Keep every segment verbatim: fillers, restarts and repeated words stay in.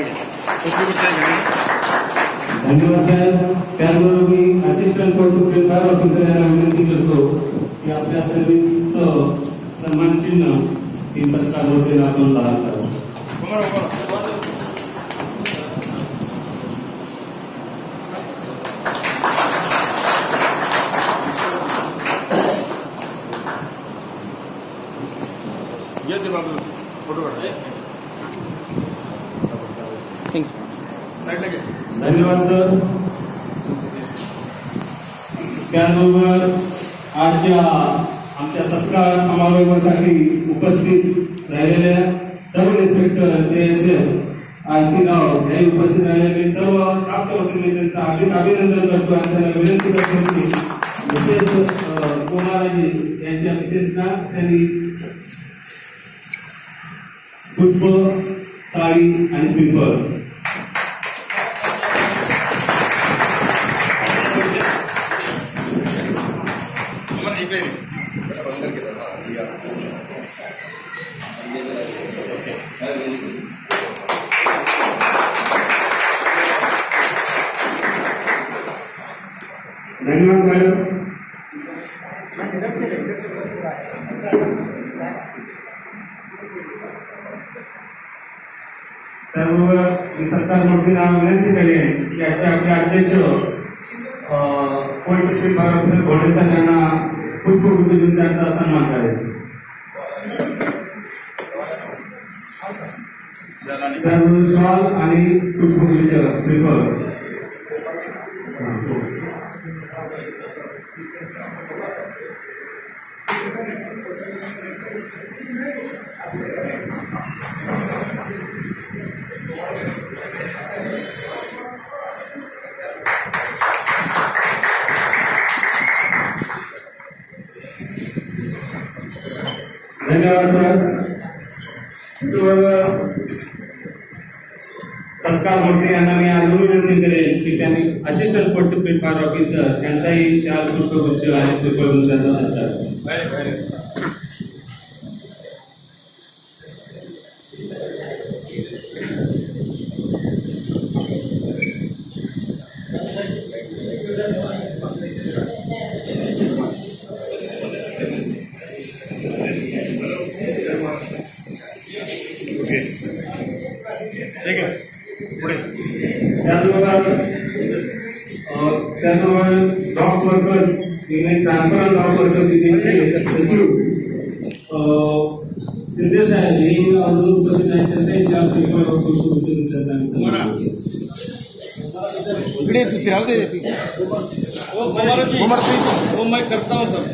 धन्यवाद साहेब. त्याचबरोबर मी असिस्टंट कोर्ट सुपरिटेंडंट ऑफिसर यांना विनंती करतो की आपल्या सर्विसचं सन्मान चिन्ह ही सरकार वतीने आपण लहान करावं. धन्यवाद सर. त्याचबरोबर आजच्या आमच्या सत्कार समारोहासाठी उपस्थित राहिलेल्या सर्व इन्स्पेक्टर सीएसएफ आरतीराव यांनी उपस्थित राहिलेले सर्व स्टाफच्या वतीने त्यांचं हार्दिक अभिनंदन करतो आणि त्यांना विनंती करतो की विशेष कुमाराजी यांच्या विशेषना त्यांनी पुष्प, साडी आणि श्रीफळ धन्यवाद मॅडम. त्याबरोबर मी सरकार मंत्रींना विनंती करेन की आजच्या आपले अध्यक्ष कोर्ट सुपरिटेंडंट घोडे सर यांना पुष्पगुच्छ देऊन त्यांचा सन्मान करायचा. त्याबरोबर शॉल आणि पुष्पगुच्छ श्रीफळ धन्यवाद सर. सत्कार मंत्री यांना मी अजून विनंती करेन की त्यांनी असिस्टंट कोर्ट सुपरिटेंडंट ऑफिसर यांचाही शाल पुष्पगुच्छ आणि श्रीफळ सत्कार. त्याचबरोबर dock workers transfer dock workers युनियनचे सचिव शिंदे साहेब हे अजून उपस्थित आहेत. त्यांचाही शाल मैं करता हूँ सर.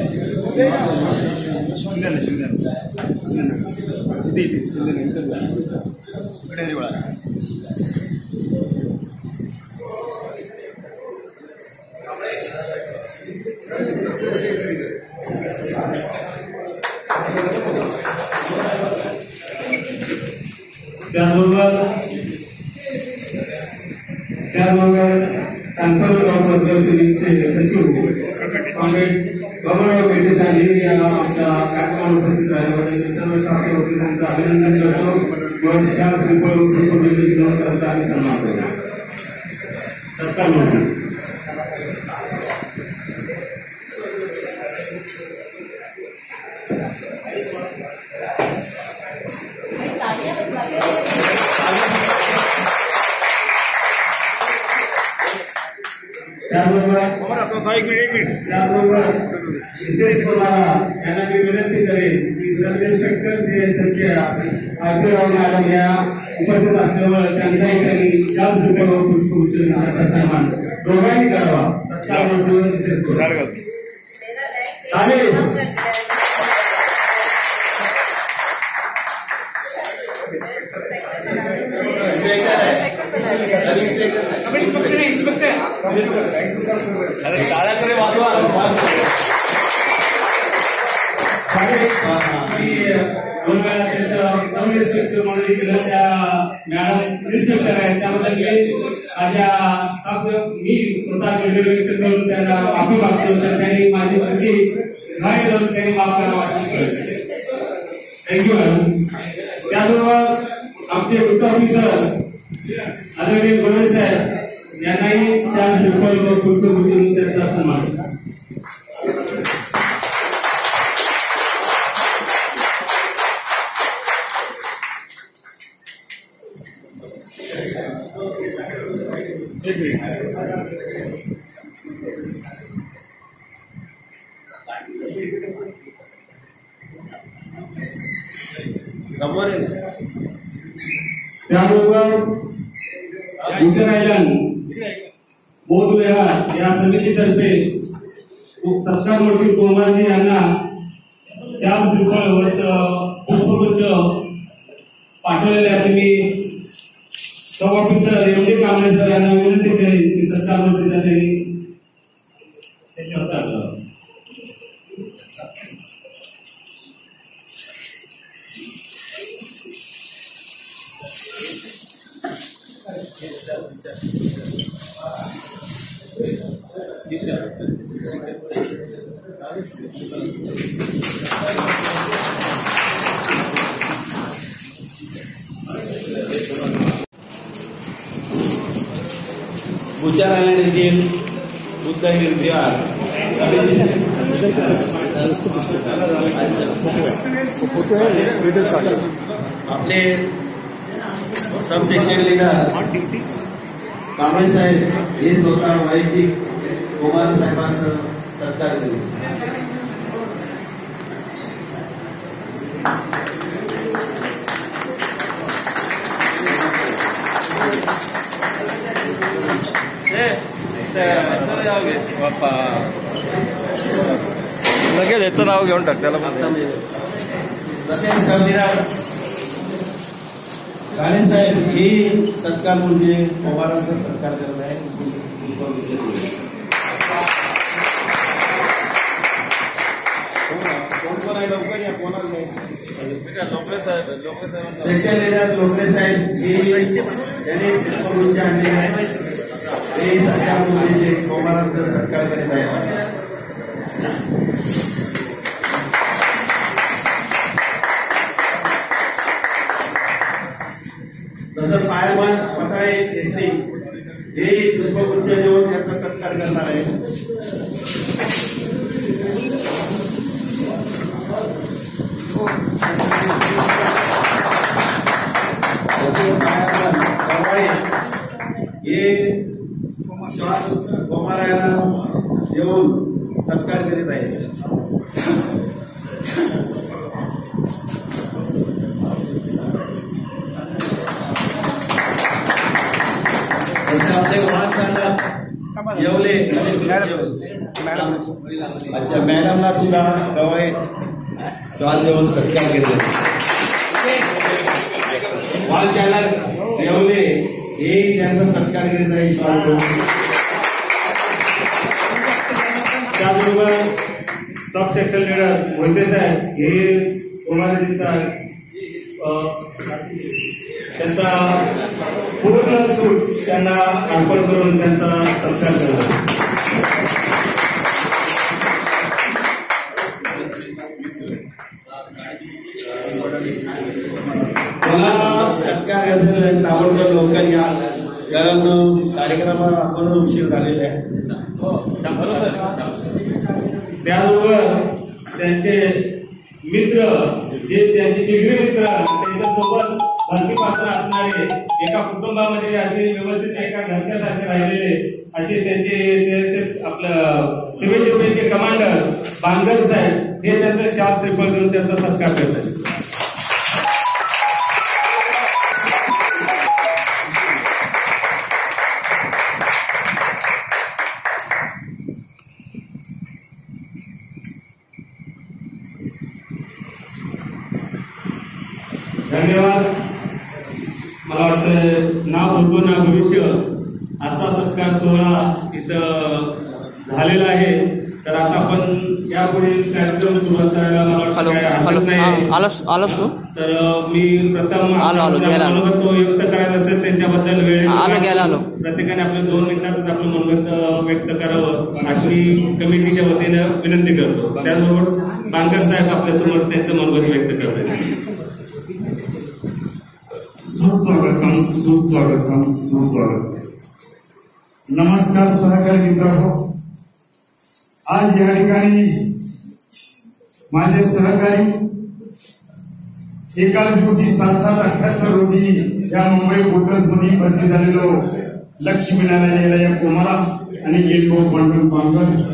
त्याचबरोबर त्याचबरोबर ट्रान्सफर डॉग वर्कर्स युनियनचे सचिव कॉम्रेड गौरव पेटे साहेब यांना आमच्या कार्यक्रमात उपस्थित राहिल्याबद्दल सर्व स्टाफच्या वतीने त्यांचं अभिनंदन करतो. शाल श्रीफळ घेऊन करता आणि सन्मान करतो. सत्कार मंत्री. त्याबरोबर विशेष यांना मी विनंती करेन की सब इन्स्पेक्टर सीएसएफच्या आरतीराव मॅडम या उपस्थित असल्यामुळे त्यांचाही त्यांनी शाल श्रीफळ पुष्पगुच्छ देण्याचा सन्मान दोघांनी करावा. सत्कार मंत्री विशेष चालेल. दोन वेळा त्यांचं सब इन्स्पेक्टर म्हणून दिलं त्या मॅडम इन्स्पेक्टर आहेत. त्याबद्दल मी स्वतः व्यक्त करून त्यांना माफी मागतो. तर त्यांनी माझी प्रति नाही करून त्यांनी माफ करावा. Thank you madam. त्याबरोबर आमचे ड्युटी ऑफिसर आदरणीय गोविंद साहेब यांनाही श्याम श्रीफळ पुष्पगुच्छ त्यांचा सन्मान. समोर त्याबरोबर गुजर आयलंड बौद्ध विहार या समितीतर्फे सत्कार मूर्ती कोमाजी यांना श्याम श्रीफळ व पुष्पगुच्छ पाठवलेले आहे. मी सब ऑफिसर एवढे कांबळे सर यांना विनंती करेन की सत्कार मूर्तीचा त्यांनी सत्कार करावा. गुजर आयलंड येथील बुद्ध विहार आपले सब सेक्शन लीडर कांबळे साहेब हे स्वतः वैयक्तिक कुमार साहेबांचं सत्कार केले. बाप्पा लगेच याचं नाव घेऊन टाक त्याला. तसेच सरदार गाणे साहेब हे सत्कार म्हणजे पवारांचा सत्कार करत आहे. कोण कोण आहे लवकर या कोणाला लोकरे साहेब लोकरे साहेब सेक्शन लीडर लोकरे साहेब हे त्यांनी पुष्पगुच्छ आणले आहे. हे सत्कार म्हणजे पवारांचा सत्कार करीत आहे. तसंच फायरमॅन पताळे एसटी हे पुष्पगुच्छ देऊन त्यांचा सत्कार करणार आहे. हे गोमारायला देऊन सत्कार करीत आहे. आपले वाहन चालक येवले अच्छा मॅडमला सुद्धा गवळे शॉल देऊन सत्कार केले. वाहन चालक येवले हे त्यांचा सत्कार करीत आहे शॉल देऊन. त्याबरोबर सब सेक्शन लीडर वैद्य साहेब हे कोमाजींचा त्यांचा पूर्ण सूट त्यांना अर्पण करून त्यांचा सत्कार केला. मला सत्कार असेल ताबडतोब लवकर या कारण कार्यक्रमाला आपण उशीर झालेले आहे. त्याबरोबर त्यांचे मित्र जे त्यांचे डिग्री मित्र त्यांच्यासोबत भरती पात्र असणारे एका कुटुंबामध्ये असे व्यवस्थित एका घरच्यासारखे राहिलेले असे त्यांचे आपलं सिव्हिल डिफेन्सचे कमांडर बांगर साहेब हे त्यांचं शाल श्रीफळ देऊन त्यांचा सत्कार करतात. धन्यवाद. मला वाटतं नाव उठवून ना भविष्य असा सत्कार सोहळा इथं झालेला आहे. तर आता आपण यापुढील कार्यक्रम सुरुवात करायला मला वाटतं नाही. तर मी प्रथम मनोगत व्यक्त करायचं असेल त्यांच्याबद्दल वेळ प्रत्येकाने आपल्या दोन मिनिटातच आपलं मनोगत व्यक्त करावं अशी कमिटीच्या वतीनं विनंती करतो. त्याचबरोबर बांगर साहेब आपल्यासमोर त्यांचं मनोगत व्यक्त करतात. सुस्वागतम सुस्वागतम सुस्वागतम. नमस्कार सहकारी मित्रांनो, आज या ठिकाणी माझे सहकारी एकाच दिवशी सात सात अठ्याहत्तर रोजी या मुंबई बोटर्स मध्ये भरती झालेलो लक्ष्मीनारायण या कोमाला आणि गेलो बंडल पांगर,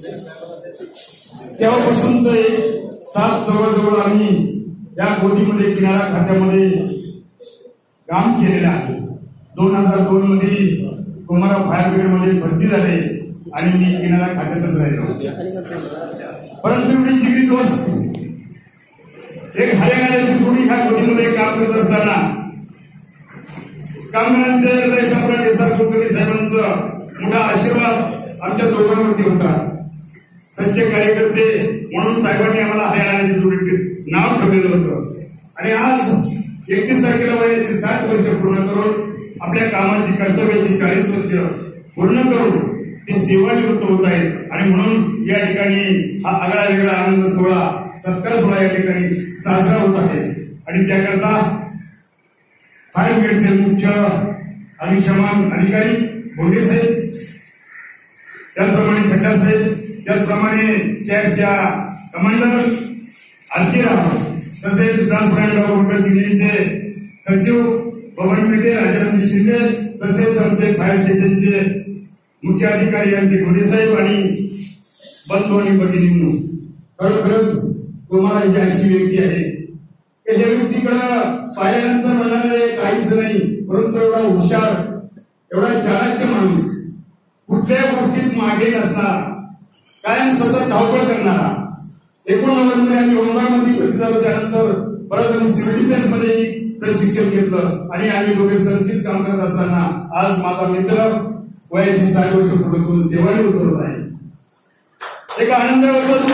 तेव्हापासून ते सात जवळजवळ आम्ही या गोदीमध्ये किनारा खात्यामध्ये काम केलेलं आहे. दोन हजार दोन मध्ये कोमारा फायर ब्रिगेड मध्ये भरती झाले आणि मी किनारा खात्यातच राहिलो. परंतु एवढी जिगरी दोस्त एक हरियाणाची जोडी ह्या गोदीमध्ये काम करत असताना कामगारांचे हृदय सम्राट एस आर कुलकर्णी साहेबांचा मोठा आशीर्वाद आमच्या दोघांवरती होता. सच्चे कार्यकर्ते म्हणून साहेबांनी आम्हाला हरियाणाची जोडी नाव ठेवलेलं होतं आणि आज एकतीस तारखेला वयाची साठ वर्ष पूर्ण करून आपल्या कामाची कर्तव्याची चाळीस वर्ष पूर्ण करून ते सेवानिवृत्त होत आहेत आणि म्हणून या ठिकाणी हा आगळा वेगळा आनंद सोहळा सत्कार सोहळा या ठिकाणी साजरा होत आहे. आणि त्याकरता फायर ब्रिगेडचे मुख्य अग्निशमन अधिकारी भोंडे साहेब, त्याचप्रमाणे छड्डा साहेब, त्याचप्रमाणे शहरच्या कमांडर आरतीराव, तसेच ट्रान्सफर सिव्हिलचे सचिव पवन पेटे, राजारामजी शिंदे, तसेच आमचे फायर स्टेशनचे मुख्य अधिकारी यांचे घोडे साहेब आणि बंधू आणि भगिनींनो, खरोखरच कोमाला ही अशी व्यक्ती आहे की ज्या व्यक्तीकडे पाहिल्यानंतर म्हणाले काहीच नाही, परंतु एवढा हुशार, एवढा चालाक्य माणूस, कुठल्या गोष्टीत मागे नसणारा, कायम सतत धावपळ करणारा. एकोणनव्वद मध्ये आम्ही होमगार्डमध्ये भरती झालो, त्यानंतर परत आम्ही सिव्हिल डिफेन्स मध्ये प्रशिक्षण घेतलं आणि आम्ही दोघे सरतीच काम करत असताना आज माझा मित्र वयाची साठ वर्ष पूर्ण करून सेवानिवृत्त होत आहे. एक आनंद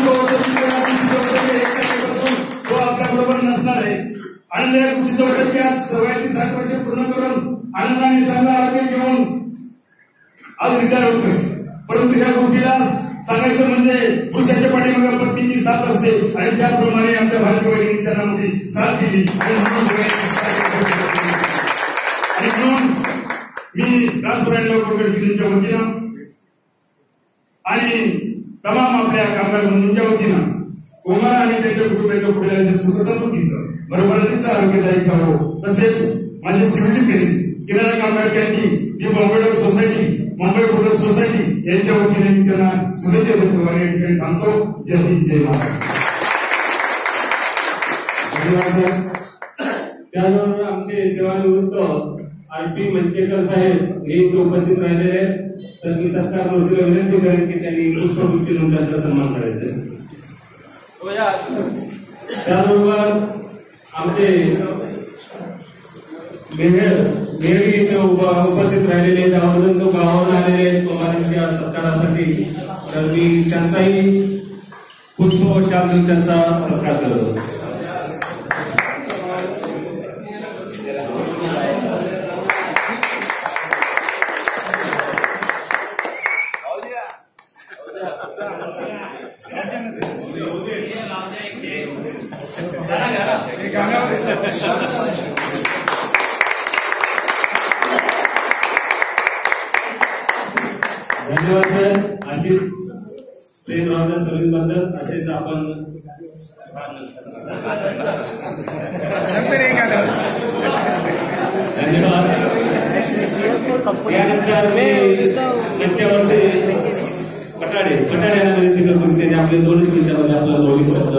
तो आपल्या बरोबर नसणार आहे. आनंद या गोष्टीचा वाटत की आज वयाची साठ वर्ष पूर्ण करून आनंदाने चांगलं आरोग्य घेऊन आज रिटायर होतोय. परंतु ह्या गोष्टीला सांगायचं म्हणजे पुरुषाच्या पाठीमागे पत्नीची साथ असते आणि त्याप्रमाणे आमच्या भारतीय वैज्ञानिक त्यांना मोठी साथ दिली आणि म्हणून मी राजपुरांच्या वतीनं आणि तमाम आपल्या कामगार बंधूंच्या वतीनं कोमारा आणि त्याच्या कुटुंबाच्या पुढे सुखसमृद्धीचं बरोबरीचं आरोग्यदायीचं हो, तसेच माझे सिव्हिल डिफेन्स किनारा कामगार कॅन्टीन ही Bombay society, Mumbai police society यांच्या वतीने मी त्यांना शुभेच्छा देतो आणि या ठिकाणी थांबतो. जय हिंद, जय महाराष्ट्र. धन्यवाद. त्याचबरोबर आमचे सेवानिवृत्त आर पी मंचेकर साहेब हे उपस्थित राहिलेले, तर मी सत्कार मूर्तीला विनंती करेन की त्यांनी पुष्पवृत्ती देऊन त्यांचा सन्मान करायचा. त्याचबरोबर आमचे मेळवी इथे उपस्थित राहिलेले आवर्जून तो गावावरून आलेले कोमारांच्या सत्कारासाठी, तर मी त्यांचाही पुष्प व शाल देऊन त्यांचा सत्कार करतो. धन्यवाद सर. अशीच प्रेम राहणार सर्विसबद्दल असेच आपण धन्यवाद. यानंतर मंचावरचे पटाडे पटाडे यांना विनंती करतो त्यांनी आपले दोनच मिनिटांमध्ये आपला दोन्ही शब्द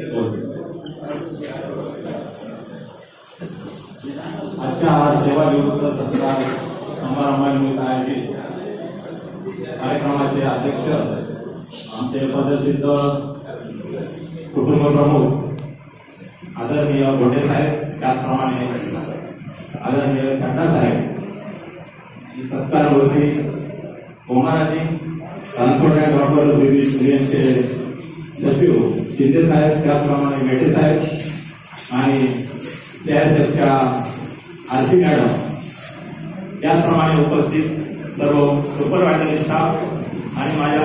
आजच्या सेवानिवृत्त सत्कार समारंभानिमित्त आयोजित कार्यक्रमाचे अध्यक्ष आमचे पदसिद्ध कुटुंब प्रमुख आदरणीय भोंडे साहेब, त्याचप्रमाणे आदरणीय खड्डा साहेब, सत्कार मूर्ती कोमाराजी, ट्रान्सपोर्ट डॉक्टर यांचे सचिव शिंदे साहेब, त्याचप्रमाणे मेटे साहेब आणि सीआरसीएफच्या आरती मॅडम, त्याचप्रमाणे उपस्थित सर्व सुपरवायझर स्टाफ आणि माझ्या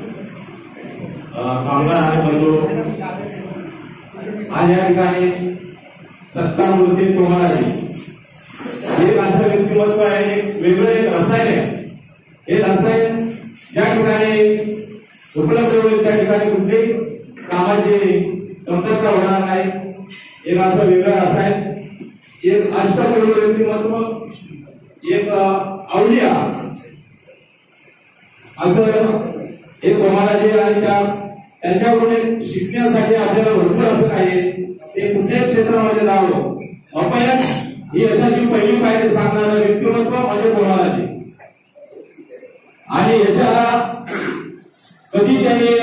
कामगार आणि बंधू, आज या ठिकाणी सत्कार मूर्ती कोमाराजी एक असं व्यक्तिमत्व आहे, एक वेगळं एक रसायन आहे. हे रसायन ज्या ठिकाणी उपलब्ध होईल त्या ठिकाणी कुठलीही कामाची कमतरता होणार नाही. एक असं वेगळं रसायन, एक अष्टपैलू व्यक्तिमत्व, एक अवलिया असं एक कोमाराजी आणि त्या त्यांच्याकडून शिकण्यासाठी आपल्याला भरपूर असं काही ते कुठल्याही क्षेत्रामध्ये जावं. अपयश ही यशाची पहिली पायरी सांगणारं व्यक्तिमत्व म्हणजे कोमाराजी. आणि यशाला कधी त्यांनी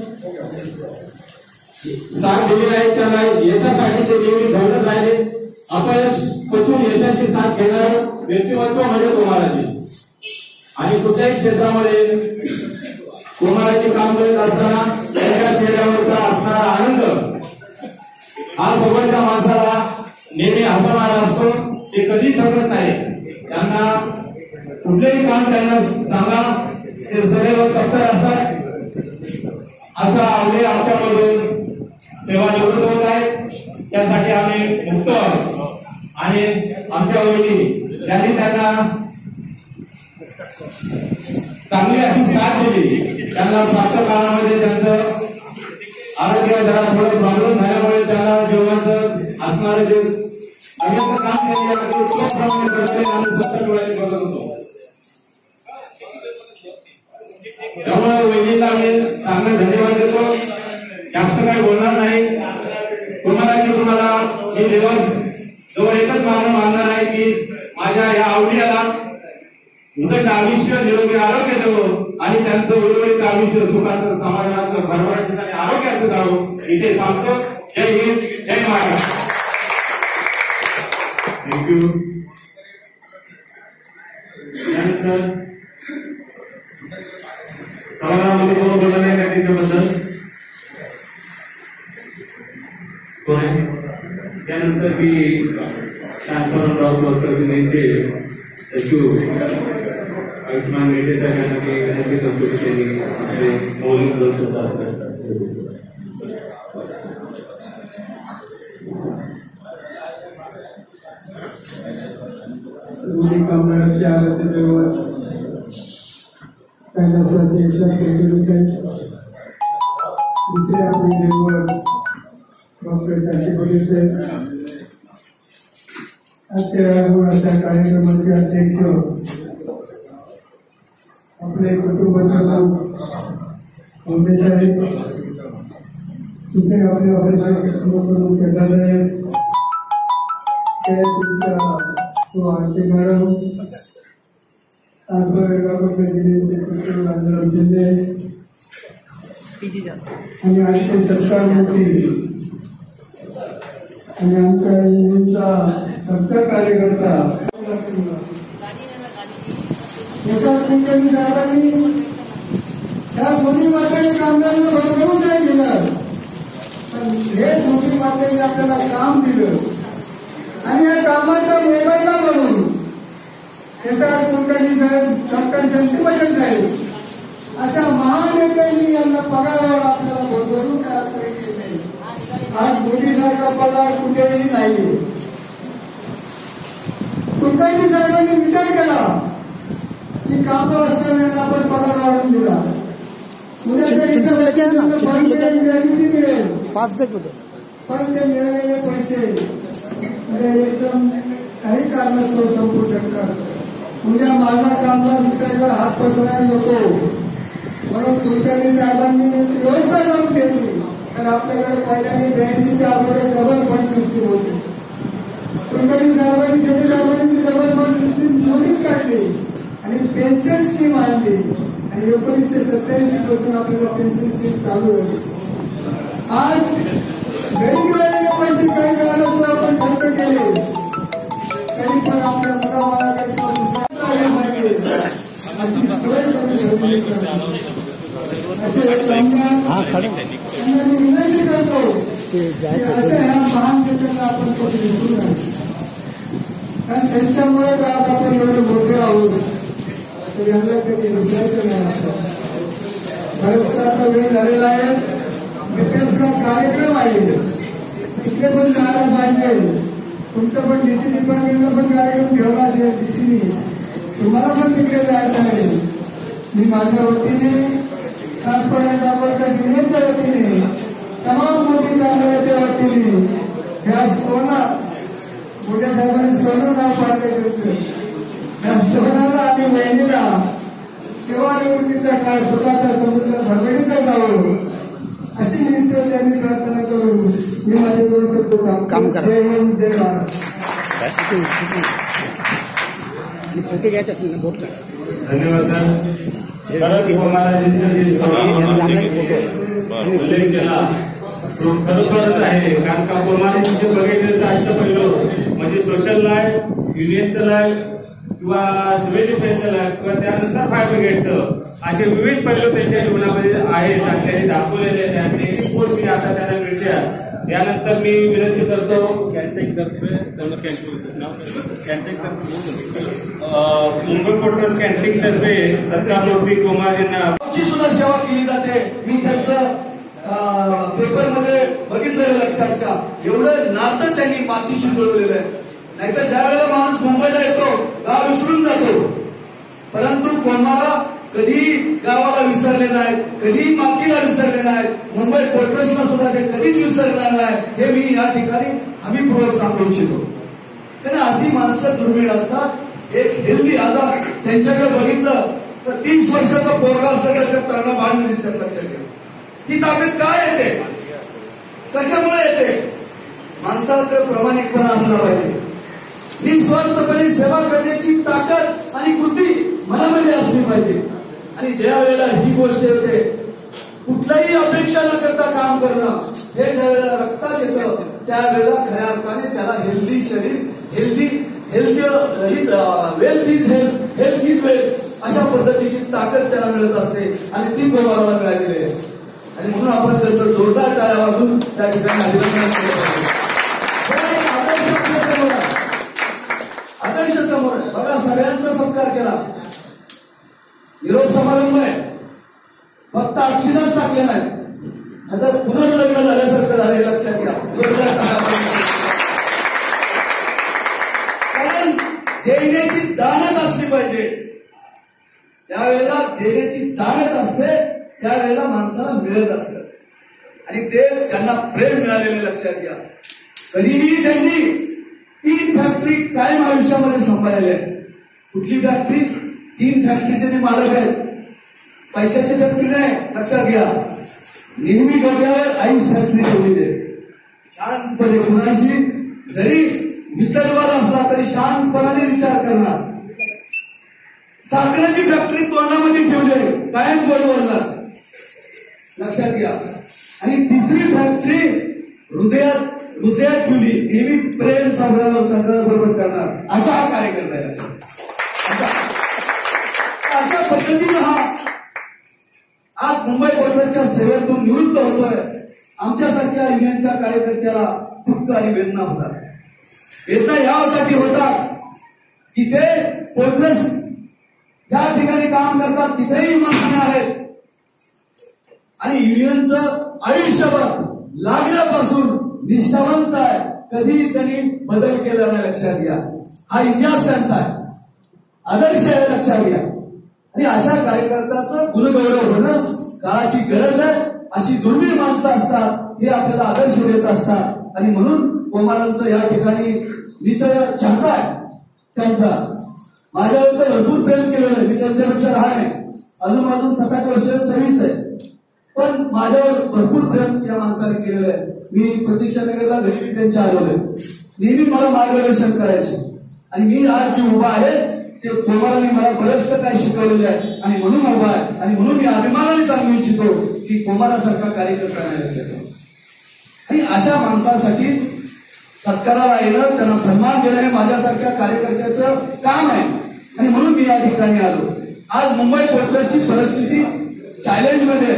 साथ दिली नाही, त्याला यशासाठी ते नेहमी धडत राहिले. अपयश पचून यशाची साथ घेणार व्यक्तिमत्व म्हणजे कोमाराजी. आणि कुठल्याही क्षेत्रामध्ये कोमाराजी काम करीत असताना त्यांच्या चेहऱ्यावरचा असणारा आनंद हा समोरच्या माणसाला नेहमी हसवणारा असतो. ते कधी थकत नाही. त्यांना कुठलेही काम त्यांना सांगा ते सदैव तत्पर असतात. असा आपले आमच्यामधून सेवा निवडून होत आहे. त्यासाठी आम्ही मुक्त आणि आमच्या वहिनी त्यांनी त्यांना चांगली अशी साथ दिली. त्यांना प्राप्त काळामध्ये त्यांचं आरोग्य जरा थोडं प्रॉब्लेम झाल्यामुळे त्यांना जेवणाचं असणारं जे अनेक काम त्यांनी करते आम्ही सत्तर डोळ्याने बघत होतो. त्यामुळे वहिनीला आम्ही चांगले धन्यवाद देतो. जास्त काही बोलणार नाही. तुम्हाला की तुम्हाला मी दिवस जवळ एकच मागणं मागणार आहे की माझ्या या आवडीला उदक आयुष्य निरोगी आरोग्य देवो आणि त्यांचं उर्वरित आयुष्य सुखाचं समाधानाचं भरभराटीचं आणि आरोग्याचं जावं. इथे सांगतो. जय हिंद, जय महाराष्ट्र. थँक्यू. त्यानंतर समाजामध्ये कोण बोलणार आहे का त्याच्याबद्दल कोण आहे? त्यानंतर मी ट्रान्सफॉर्मर वर्कर्स यांचे सचिव आयुष्मान मेटे साहेबांना मी विनंती करतो की त्यांनी आपले मौलिक दोन शब्द दोन्ही कामगारांच्या आरोग्यावर कैलासाचे एकशे दुसरे आपले देवर डॉक्टर सारखे पोलीस आजच्या कार्यक्रमाचे अध्यक्ष आपले कुटुंबाचा मोठे साहेब, दुसरे आपले ऑफिसर साहेब, तुमच्या तो आरती मॅडम, शिंदे आणि आजचे सत्कारमूर्ती आणि आमच्या इंजिनचा सत्तर कार्यकर्ता साहेबांनी त्या मोदी मातेने कामगारांना भरभरून नाही दिलं, पण हे मोदी मातेने आपल्याला काम दिलं आणि या कामाचा मोबाईलला बनवून एस आर कुलकर्णी साहेब, डॉक्टर शंतीभजन साहेब अशा महान नेत्यांनी यांना पगारावर आपल्याला भरभरून तयार करायचे नाही. आज मोदीसारखा पगार कुठेही नाही. कुलकर्णी साहेबांनी विचार केला की कामं असताना आपण पगार वाढवून दिला. मिळेल पाच पण ते मिळालेले पैसे एकदम काही कारणास्तव संपू शकतात. उद्या माझा कामगार दुसऱ्याकडे हात पसरायला नको म्हणून कुलकर्णी साहेबांनी व्यवस्था करून घेतली. तर आपल्याकडे पहिल्यांदा ब्याऐंशीच्या अगोदर डबल फंड सिस्टीम होती. कुलकर्णी साहेबांनी शेट्टी साहेबांनी ती डबल फंड सिस्टीम मोडीत काढली आणि पेन्शन स्कीम आणली आणि एकोणीसशे सत्याऐंशी पासून आपल्याला पेन्शन स्कीम चालू झाली. आज घरी मिळालेले पैसे काही काळाला आपण खर्च केले तरी पण आपल्या मुलाबाळाकडे अशी सोय करून ठेवली. मी विनंती करतो की अशा ह्या महान नेत्यांना आपण कधी विसरू नये, कारण त्यांच्यामुळे आज आपण एवढे मोठे आहोत. तर यांना कधी विसरायचं नाही. आपण बरेचसा आता वेळ झालेला आहे. मित्रांचा कार्यक्रम आहे तिकडे पण जायला पाहिजे. तुमचं पण डीसी डिपार्टमेंटला पण कार्यक्रम ठेवला असेल डीसीनी, तुम्हाला पण तिकडे जायचं आहे. मी माझ्या वतीने ट्रान्सपरंट वर्कर्स युनियनच्या वतीने तमाम मोदी कामगारांच्या वतीने ह्या सोना मोठ्या साहेबांनी सोनं नाव पाडलं त्याचं, त्या सोनाला आणि बहिणीला सेवानिवृत्तीचा काळ स्वतःचा समुद्र भरभरीचा जावं अशी मी त्यांनी प्रार्थना करून मी माझे दोन शब्द काम करा. जय हिंद, जय भारत. फोटो घ्यायचा असेल ना बोट धन्यवाद सर. परत महाराजांचा उल्लेख केला तो खरोखरच आहे, कारण का महाराजांचे बघितलं तर अष्टपैलू म्हणजे सोशल लाईफ, युनियनचं लाईफ किंवा सिव्हिल डिफेन्सचं लाईफ किंवा त्यानंतर फायर ब्रिगेडचं असे विविध पैलू त्यांच्या जीवनामध्ये आहेत आणि त्यांनी दाखवलेले आहेत आणि त्याची पोस्ट आता त्यांना मिळते. यानंतर मी विनंती करतो कॅन्टेक तर्फे कॅन्टेक मुंबई पोर्टर्स कॅन्टेक तर्फे सरकारवरती कुमार यांना सुद्धा सेवा केली जाते. मी त्यांचं पेपरमध्ये बघितलेलं लक्षात का एवढं नातं त्यांनी मातीशी जुळवलेलं आहे. नाहीतर ज्या वेळेला माणूस मुंबईला येतो गाव विसरून जातो, परंतु कोणाला कधी गावाला विसरले नाही, कधी मातीला विसरले नाही, मुंबई पोर्टर्सला सुद्धा ते कधीच विसरणार नाही हे मी या ठिकाणी हमीपूर्वक सांगू इच्छितो. कारण अशी माणसं दुर्मिळ असतात. एक हेल्दी आता त्यांच्याकडे बघितलं तर तीस वर्षाचा पोरगा असल्यासारखं त्यांना भांडण दिसतात. लक्षात घ्या ही ताकद काय येते, कशामुळे येते. माणसाकडे प्रामाणिकपणा असला पाहिजे, निस्वार्थपणे सेवा करण्याची ताकद आणि कृती मनामध्ये असली पाहिजे. आणि ज्या वेळेला ही गोष्ट येते कुठल्याही अपेक्षा न करता काम करणं हे ज्या वेळेला रक्तात येतं त्यावेळेला खऱ्या अर्थाने त्याला हेल्दी शरीर, healthy healthy wealth is health, health is wealth अशा पद्धतीची ताकद त्याला मिळत असते आणि ती गोमाला मिळालेली आहे. आणि म्हणून आपण त्याचं जोरदार टाळ्या वाजून त्या ठिकाणी अभिनंदन केलं पाहिजे. आदर्श आपल्या समोर आहे, आदर्श समोर आहे. बघा सगळ्यांचा सत्कार केला, निरोप समारंभ आहे, फक्त अक्षिदाच टाकले नाही, आता पुनर्लग्न झाल्यासारखं झाले. लक्षात घ्या, जोरदार टाळ्या. कारण देण्याची दानत असली पाहिजे. त्यावेळेला देण्याची दानत असते त्यावेळेला माणसाला मिळत असतं आणि ते त्यांना प्रेम मिळालेले. लक्षात घ्या, कधीही त्यांनी तीन फॅक्टरी कायम आयुष्यामध्ये सांभाळलेल्या आहेत. कुठली फॅक्टरी? तीन फॅक्टरीचे ते मालक आहेत. पैशाची फॅक्टरी नाही, लक्षात घ्या. नेहमी डोक्यावर आईस फॅक्टरी ठेवली आहे. शांतपणे कुणाशी जरी विचारवाद असला तरी शांतपणाने विचार करणार. साखरेची फॅक्टरी तोंडामध्ये ठेवली आहे, कायम बोलवला. लक्षात घ्या. आणि तिसरी फॅक्टरी हृदयात हृदयात ठेवली, नेहमी प्रेम सगळ्यावर सगळ्याबरोबर करणार असा हा कार्यकर्ता आहे. लक्षात अशा पद्धतीनं हा आज मुंबई पोर्टच्या सेवेतून निवृत्त होतोय. आमच्यासारख्या युनियनच्या कार्यकर्त्याला दुःख आणि वेदना होतात. वेदना यासाठी होतात की ते पोर्टर्स ज्या ठिकाणी काम करतात तिथेही मागण्या आहेत आणि युनियनचं आयुष्यभर लागल्यापासून निष्ठावंत आहे, कधी त्यांनी बदल केला नाही. लक्षात घ्या, हा इतिहास त्यांचा आहे, आदर्श आहे. लक्षात घ्या. आणि अशा कार्यकर्त्याचं गुणगौरव होणं काळाची गरज आहे. अशी दुर्मिळ माणसं असतात, हे आपल्याला आदर्श देत असतात. आणि म्हणून कोमारांचं या ठिकाणी मी तर चाहता आहे त्यांचा, माझ्यावर तर भरपूर प्रेम केलेलं आहे. मी त्यांच्यापेक्षा लहान आहे, अजून अजून सात आठ वर्ष सर्व्हिस आहे, पण माझ्यावर भरपूर प्रेम या माणसाने केलेलं आहे. मी प्रतीक्षा नगरला घरी त्यांच्या आलेलो आहे, नेहमी मला मार्गदर्शन करायचे. आणि मी आज जे उभा आहे ते कोमारांनी मला बरंचसं काय शिकवलेलं आहे आणि म्हणून उभा आहे. आणि म्हणून मी अभिमानाने सांगू इच्छितो की कोमारासारखा कार्यकर्ता नाही. लक्षात. आणि अशा माणसासाठी सत्काराला येणं, त्यांना सन्मान देणं हे माझ्यासारख्या कार्यकर्त्याचं काम आहे. आणि म्हणून मी या ठिकाणी आलो. आज मुंबई पोर्टची परिस्थिती चॅलेंज मध्ये.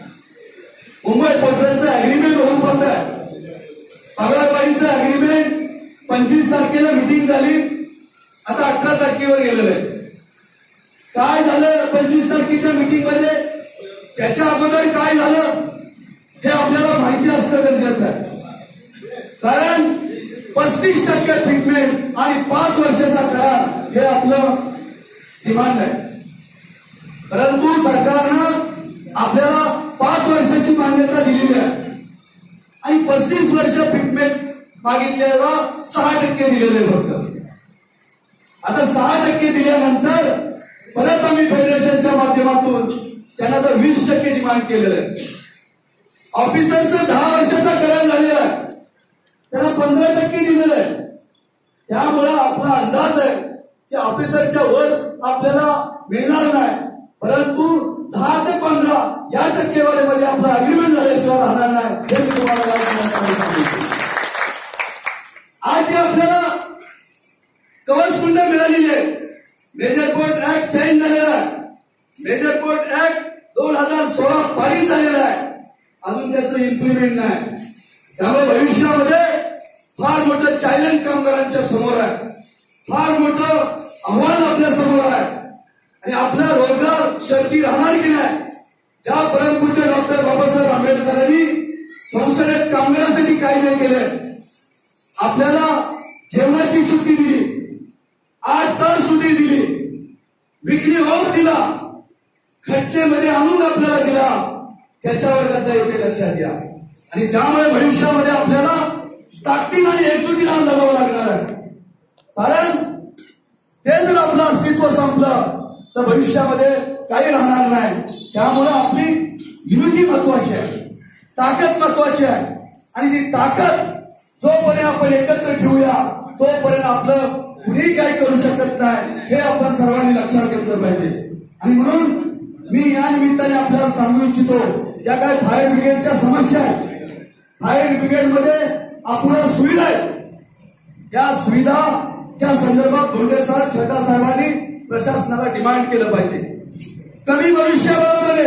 मुंबई पोर्टचं अग्रीमेंट होऊन पडत आहे, पगारवाढीचं अग्रीमेंट पंचवीस तारखेला मिटिंग झाली, आता अठरा तारखेवर गेलेलं आहे. काय झालं पंचवीस तारखेच्या मिटिंग मध्ये, त्याच्या अगोदर काय झालं हे आपल्याला माहिती असणं गरजेचं आहे. कारण पस्तीस टक्के ट्रीटमेंट आणि पाच वर्षाचा करार हे आपलं डिमांड आहे. परंतु सरकारनं आपल्याला पाच वर्षाची मान्यता दिलेली आहे आणि पस्तीस वर्ष ट्रीटमेंट मागितलेला सहा टक्के दिलेले फक्त. आता सहा टक्के दिल्यानंतर परत आम्ही फेडरेशनच्या माध्यमातून त्यांना तर वीस टक्के डिमांड केलेलं आहे. ऑफिसरचं दहा वर्षाचा करार झालेला आहे, त्यांना पंधरा टक्के दिलेलं आहे. त्यामुळे आपला अंदाज आहे की ऑफिसरच्या वर आपल्याला मिळणार नाही, परंतु दहा ते पंधरा या टक्केवारीमध्ये आपलं अग्रीमेंट झाल्याशिवाय राहणार नाही हे मी तुम्हाला सांगितलं. आज जे आपल्याला कवचकुंड मिळालेली आहे, मेजर कोर्ट ऍक्ट चेंज झालेला आहे, मेजर कोर्ट ऍक्ट दोन हजार सोळा पारित झालेला आहे, अजून त्याचं इम्प्लिमेंट नाही. त्यामुळे भविष्यामध्ये फार मोठं चॅलेंज कामगारांच्या समोर आहे, फार मोठं आव्हान आपल्या समोर आहे आणि आपला रोजगार शक्ती राहणार की नाही. ज्या परमपूज्य डॉक्टर बाबासाहेब आंबेडकरांनी संसदेत कामगारांसाठी काही नाही केलं, आपल्याला जेवणाची सुट्टी दिली, आठ तास सुट्टी दिली, विक्री ऑफ दिला, घटनेमध्ये आणून आपल्याला दिला, त्याच्यावर करता येते लक्षात घ्या. आणि त्यामुळे भविष्यामध्ये आपल्याला ताकदीने आणि एकजुटीने लढावं लागणार आहे. कारण ते जर आपलं अस्तित्व संपलं तर भविष्यामध्ये काही राहणार नाही. त्यामुळे आपली युनिटी महत्वाची आहे, ताकद महत्वाची आहे आणि ती ताकद जोपर्यंत आपण एकत्र ठेवूया तोपर्यंत आपलं कुणीही काही करू शकत नाही हे आपण सर्वांनी लक्षात घेतलं पाहिजे. आणि म्हणून मी या निमित्ताने आपल्याला सांगू इच्छितो, ज्या काही फायर ब्रिगेडच्या समस्या आहेत, फायर ब्रिगेडमध्ये अपुऱ्या सुविधा आहेत, त्या सुविधाच्या संदर्भात धोंडे साहेब छटा साहेबांनी प्रशासनाला डिमांड केलं पाहिजे. कमी मनुष्यबळामध्ये,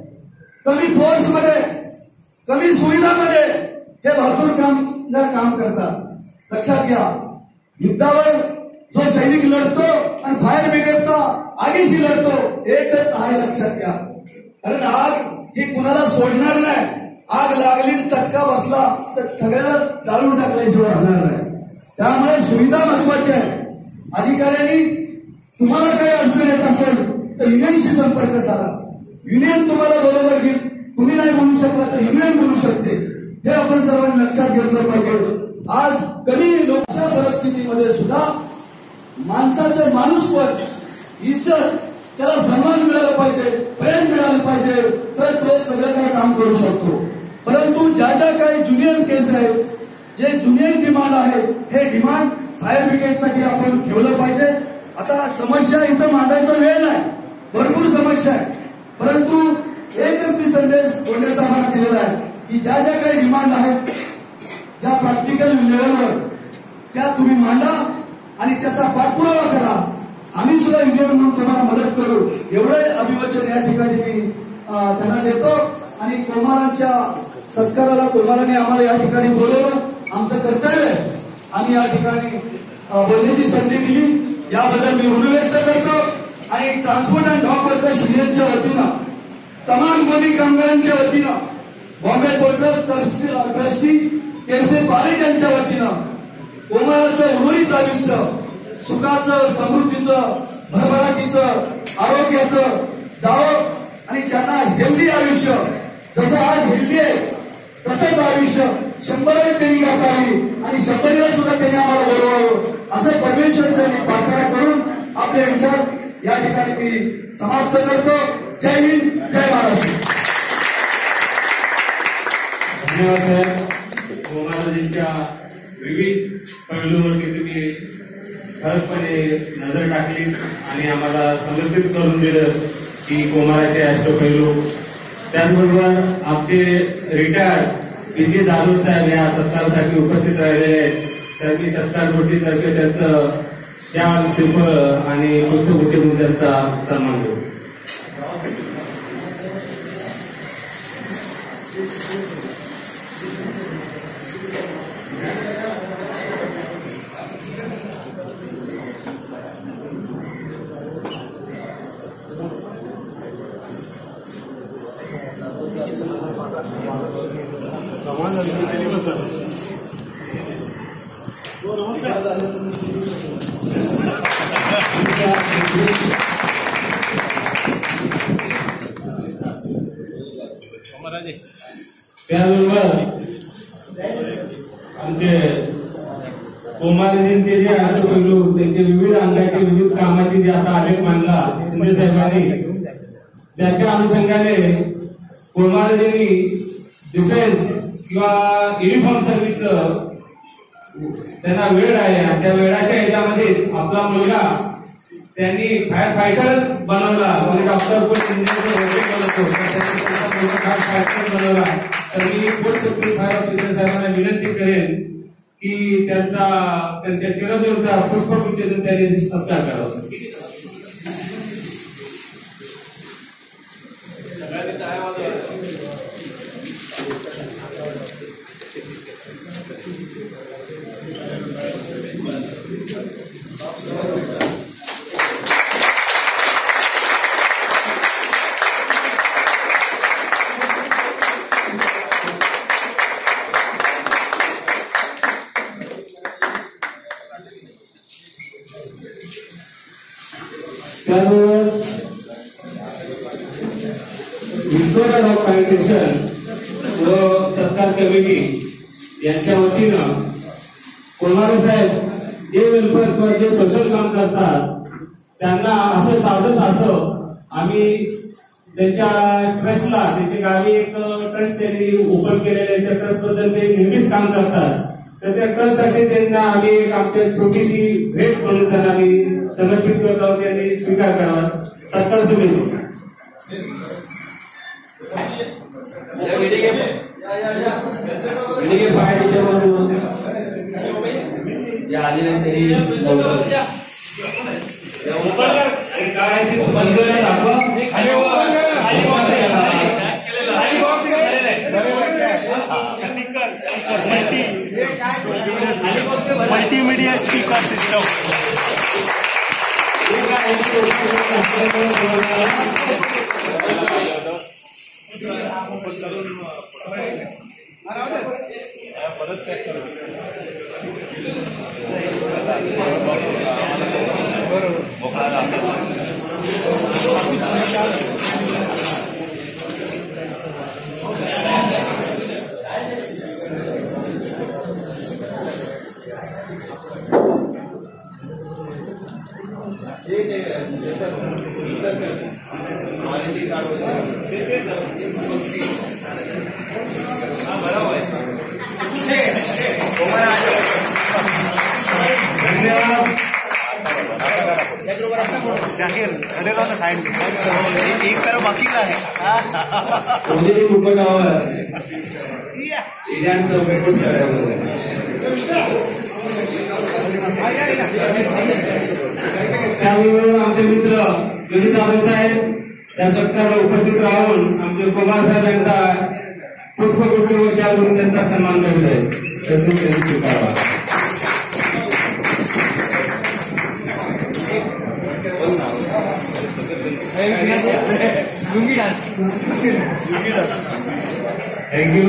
कमी फोर्समध्ये, कमी सुविधामध्ये हे भरपूर कामगार काम करतात. लक्षात घ्या, युद्धावर जो सैनिक लढतो आणि फायर ब्रिगेडचा आगीशी लढतो एकच आहे, लक्षात घ्या. कारण आग ही कुणाला सोडणार नाही, आग लागली चटका बसला तर सगळ्याला जाळून टाकल्याशिवाय राहणार नाही. त्यामुळे सुविधा महत्वाची आहे. अधिकाऱ्यांनी तुम्हाला काही अडचण येत असेल तर युनियनशी संपर्क साधा, युनियन तुम्हाला बरोबर घेईल, तुम्ही नाही म्हणू शकला तर युनियन म्हणू शकते, हे आपण सर्वांनी लक्षात घेतलं पाहिजे. आज कमी लोकच्या परिस्थितीमध्ये सुद्धा माणसाचं माणूसपण, इज्जत, त्याला सन्मान मिळाला पाहिजे, प्रेम मिळालं पाहिजे, तर तो सगळं काही काम करू शकतो. परंतु ज्या ज्या काही ज्युनियर केस आहेत, जे ज्युनियर डिमांड आहे, हे डिमांड फायर ब्रिगेडसाठी आपण ठेवलं पाहिजे. आता समस्या इथं मांडायचा वेळ नाही, भरपूर समस्या आहे, परंतु एकच मी संदेश धोंडे साहेबांना दिलेला आहे की ज्या ज्या काही डिमांड आहेत, ज्या प्रॅक्टिकल लेवलवर त्या तुम्ही मांडा आणि त्याचा पाठपुरावा करा. आम्ही सुद्धा युनियन म्हणून तुम्हाला मदत करू, एवढं अभिवचन या ठिकाणी मी त्यांना देतो. आणि कोमारांच्या सत्काराला कोमारांनी आम्हाला या ठिकाणी बोलवलं, आमचं कर्तव्य आहे, आम्ही या ठिकाणी बोलण्याची संधी दिली, याबद्दल मी ऋण व्यक्त करतो. आणि ट्रान्सपोर्ट अँड डॉक वर्कर्स युनियनच्या वतीनं, तमाम गोदी कामगारांच्या वतीनं, बॉम्बे पोर्टर्स ट्रस्टी केसे पारेख यांच्या वतीनं कोमाराचं उर्वरित आयुष्य सुखाचं, समृद्धीचं, भरभराटीचं, आरोग्याचं जावं आणि त्यांना हेल्दी आयुष्य, जसं आज हेल्दी आहे तसंच आयुष्य शंभरावी त्यांनी गाठावी आणि शंभरीला सुद्धा त्यांनी आम्हाला बोलवावं, असं परमेश्वराचं मी प्रार्थना करून आपल्या विचार या ठिकाणी मी समाप्त करतो. जय हिंद, जय महाराष्ट्र. धन्यवाद साहेब. कोमाराजींच्या विविध पैलूवरती तुम्ही ठळकपणे नजर टाकली आणि आम्हाला समर्पित करून दिलं की कोमाराचे अष्टपैलू. त्याचबरोबर आमचे रिटायर्ड पी जी जाधव साहेब या सत्कारासाठी उपस्थित राहिलेले आहेत, तर मी सत्कार बोर्डीतर्फे त्यांचं शाल, श्रीफळ आणि पुष्पगुच्छ देऊन त्यांचा सन्मान करू. कमाल त्याबरोबर आमचे कोमाजींचे जे असं पैलू त्यांचे विविध अंगाचे विविध कामाचे जे आता आलेख मांडला शिंदे साहेबांनी त्याच्या अनुषंगाने कोमाजींनी डिफेन्स किंवा युनिफॉर्म सर्व्हिसचं त्यांना वेळ आहे आणि त्या वेळाच्या ह्याच्यामध्येच आपला मुलगा त्यांनी फायर फायटरच बनवला म्हणजे डॉक्टर पण बनवला. तर मी पोस्ट सेफ्टी फायर ऑफिसर साहेबांना विनंती करेन की त्यांचा त्यांच्या चिरदेवता पुष्पगुच्छ देऊन त्यांनी सत्कार करावा. सगळ्यांनी टाळ्या वाजवा. त्यावर विक्टोरिया डॉग फाउंडेशन व सरकार कमिटी यांच्या वतीनं कोल्हारे साहेब जे वेलफेअर किंवा जे सोशल काम करतात त्यांना असं साधंच असं आम्ही त्यांच्या ट्रस्टला त्यांच्या गावी एक ट्रस्ट त्यांनी ओपन केलेले आहे. त्या ट्रस्ट बद्दल ते नेहमीच काम करतात. तर त्या ट्रस्टसाठी त्यांना आम्ही एक आमच्या छोटीशी भेट म्हणून त्यांना आम्ही समर्पित करत आहोत. त्यांनी स्वीकार करावा. सरकार समिती फायर स्टेशनमधून जे आलेले त्यांनी मल्टीमीडिया स्पीकर सिस्टम जाहिर खड़े रहो ना साइड में एक तरफ बाकी का है त्यावेळी आमचे मित्र विनीत आबे साहेब या सत्कारला उपस्थित राहून आमचे कुमार साहेब यांचा पुष्पगुच्छ व शाल देऊन त्यांचा सन्मान करत आहे. तर तो त्यांनी स्वीकारावा. थँक्यू.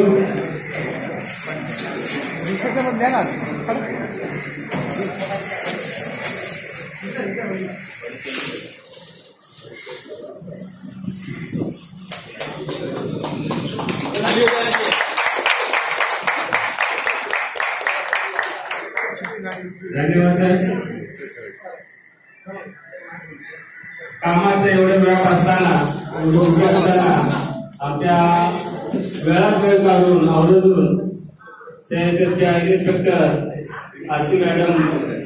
धन्यवाद साहेब. कामाचं एवढं व्याप असताना आमच्या वेळात वेळ काढून आवडून सीआयएसएफच्या inspector Aarti madam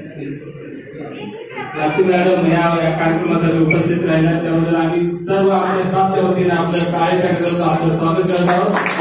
Aarti madam या कार्यक्रमासाठी उपस्थित राहिल्या त्याबद्दल आम्ही सर्व आपल्या स्टाफच्या वतीने आपल्या कार्यक्रमाचं आपलं स्वागत करत आहोत.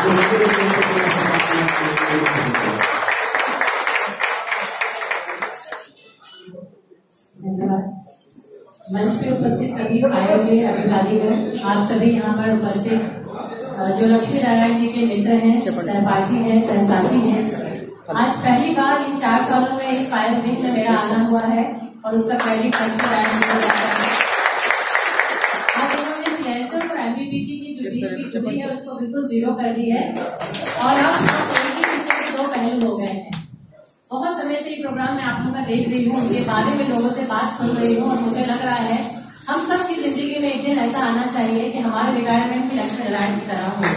मंच पे उपस्थित सभी भाइयों के अधिकारीगण, आप सभी यहाँ पर उपस्थित जो लक्ष्मी नारायण जी के मित्र हैं, सहपाठी हैं, सहसाथी हैं। आज पहली बार इन चार सालों में इस फायर ब्रिगेड में मेरा आना हुआ है और उसका क्रेडिट लक्ष्मी नारायण जी को जाता है। आज उन्होंने सीआईएसएफ और एमबीपीजी की जो डिस्ट्रिक्ट है उसको बिल्कुल जीरो कर दी है और अब दो पहलू हो गए हैं। बहुत समय से ये प्रोग्राम में आप उनका देख रही हूँ, उनके बारे में लोगों से बात सुन रही हूँ और मुझे लग रहा है हम सब की जिंदगी में एक दिन ऐसा आना चाहिए कि हमारा रिटायरमेंट भी लक्ष्मी नारायण की तरह हो।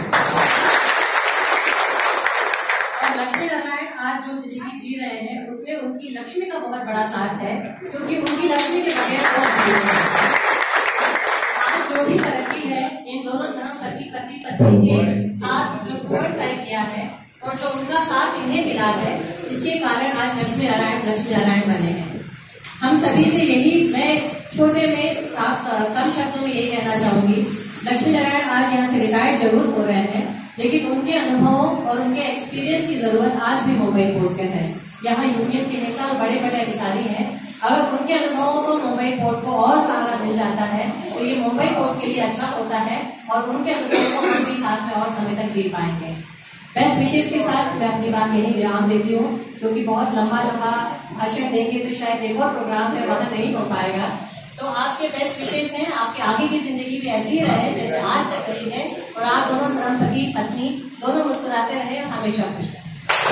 और लक्ष्मी नारायण आज जो जिंदगी जी रहे हैं उसमें उनकी लक्ष्मी का बहुत बड़ा साथ है, क्योंकि उनकी लक्ष्मी के बगैर बहुत आज जो भी तरक्की है इन दोनों धर्म पति पति पत्नी के साथ जो बोर्ड तय किया है और जो उनका साथ इन्हें मिला है, इसके कारण आज लक्ष्मी नारायण लक्ष्मी नारायण बने हैं। हम सभी से यही मैं छोटे में साफ कम शब्दों में यही कहना चाहूंगी, लक्ष्मी नारायण आज यहाँ से रिटायर्ड जरूर हो रहे हैं, लेकिन उनके अनुभवों और उनके एक्सपीरियंस की जरूरत आज भी मुंबई पोर्ट के है। यहाँ यूनियन के नेता और बड़े बड़े अधिकारी हैं, अगर उनके अनुभवों को मुंबई पोर्ट को और सहारा मिल जाता है तो ये मुंबई पोर्ट के लिए अच्छा होता है और उनके अनुभवों को हम भी साथ में और समय तक जी पाएंगे। बेस्ट विशेष के साथ मैं अपनी बात यही विराम देती हूँ, क्योंकि बहुत लंबा लंबा भाषण देंगे तो शायद एक और प्रोग्राम में वहां नहीं हो पाएगा। तो आपके बेस्ट विशेष हैं, आपके आगे की जिंदगी भी ऐसी ही रहे जैसे आज तक रही है, और आप दोनों धर्मपति पत्नी दोनों मुस्कुराते रहे और हमेशा खुश रहे।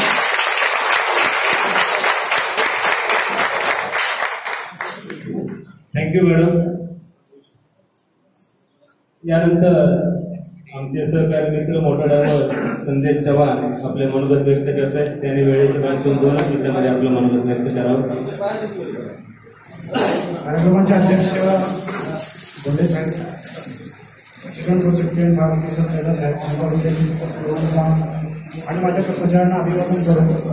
Thank you madam. यानंतर आमचे सहकारी मित्र मोठा ड्रायव्हर संदेश चव्हाण आपले मनोगत व्यक्त करत आहेत। त्यांनी वेळेचे बांधून दोनच मिनिटांमध्ये आपलं मनोगत व्यक्त करावं। कार्यक्रमाचे अध्यक्ष बोंडे साहेब, शिक्षण प्रोसेक्रेटरी महाराष्ट्र साहेब आणि माझ्या कर्मचाऱ्यांना अभिवादन करत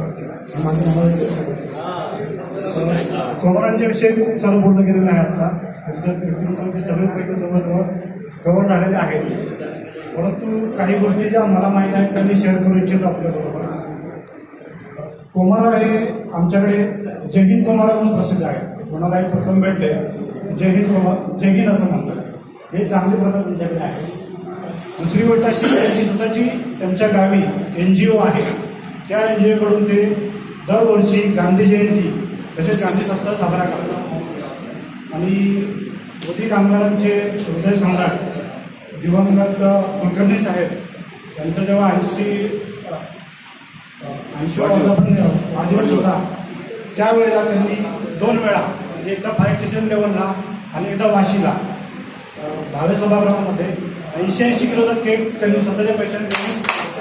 कोमरांच्या विषयी खूप सारं बोलणं गेलेलं आहे। आता त्यांच्या सगळे पैकी जवळजवळ कव्हर झालेले आहेत, परंतु काही गोष्टी ज्या मला माहीत आहेत त्यांनी शेअर करू इच्छितो आपल्याबरोबर। कोमारा हे आमच्याकडे जय हिंद कोमारा म्हणून प्रसिद्ध आहे। कोणालाही प्रथम भेटले जय हिंद कोमार जय हिंद असं म्हणतात, हे चांगली प्रथा त्यांच्याकडे आहे। दुसरी गोष्ट अशी त्यांची स्वतःची त्यांच्या गावी एन जी ओ आहे, त्या एन जी ओकडून ते दरवर्षी गांधी जयंती तसेच गांधी सप्ताह साजरा करतात। आणि मोदी कामगारांचे हृदय सम्राट दिवंगत कुलकर्णी साहेब त्यांचं जेव्हा ऐंशी ऐंशी वर्षापासून वाढदिवस होता, त्यावेळेला त्यांनी दोन वेळा म्हणजे एकदा फायर स्टेशन लेवलला आणि एकदा वाशीला भावे सभागृहामध्ये ऐंशी ऐंशी किलोचा केक त्यांनी स्वतःच्या पैशाने घेऊन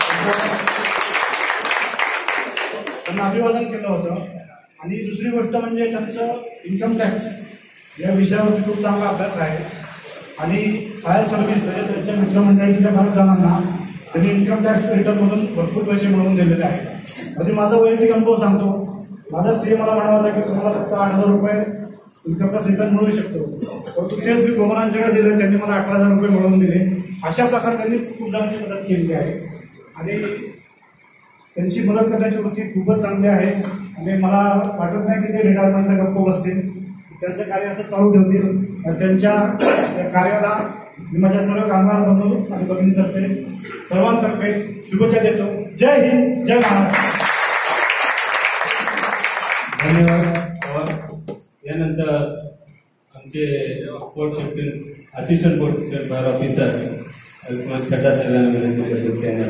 त्यांना अभिवादन केलं होतं। आणि दुसरी गोष्ट म्हणजे त्यांचं इन्कम टॅक्स या विषयावरती खूप चांगला अभ्यास आहे आणि फायर सर्व्हिस म्हणजे त्यांच्या मित्रमंडळीच्या बऱ्याच जणांना त्यांनी इन्कम टॅक्स रिटर्नमधून भरपूर पैसे मिळवून दिलेले आहेत। म्हणजे माझा वैयक्तिक अनुभव सांगतो, माझा सीए मला म्हणाला होता की तुम्हाला फक्त आठ हजार रुपये इन्कम टॅक्स रिटर्न मिळू शकतो, परंतु तेच मी कोमरांच्याकडे दिले, त्यांनी मला अठरा हजार रुपये मिळवून दिले। अशा प्रकारे त्यांनी खूप जणांची मदत केलेली आहे आणि त्यांची मदत करण्याची वृत्ती खूपच चांगली आहे आणि मला वाटत नाही की ते रिटायरमेंटला गप्प बसतील, त्यांचं कार्य असं चालू ठेवतील आणि त्यांच्या कार्याला मी माझ्या सर्व कामगार बंधू आणि भगिनीतर्फे सर्वांतर्फे शुभेच्छा देतो। जय हिंद, जय महाराष्ट्र। धन्यवाद। यानंतर आमचे port safety assistant port safety बार ऑफिसर आयुष्मान छड्डा साहेबांना विनंती करतो त्यांनी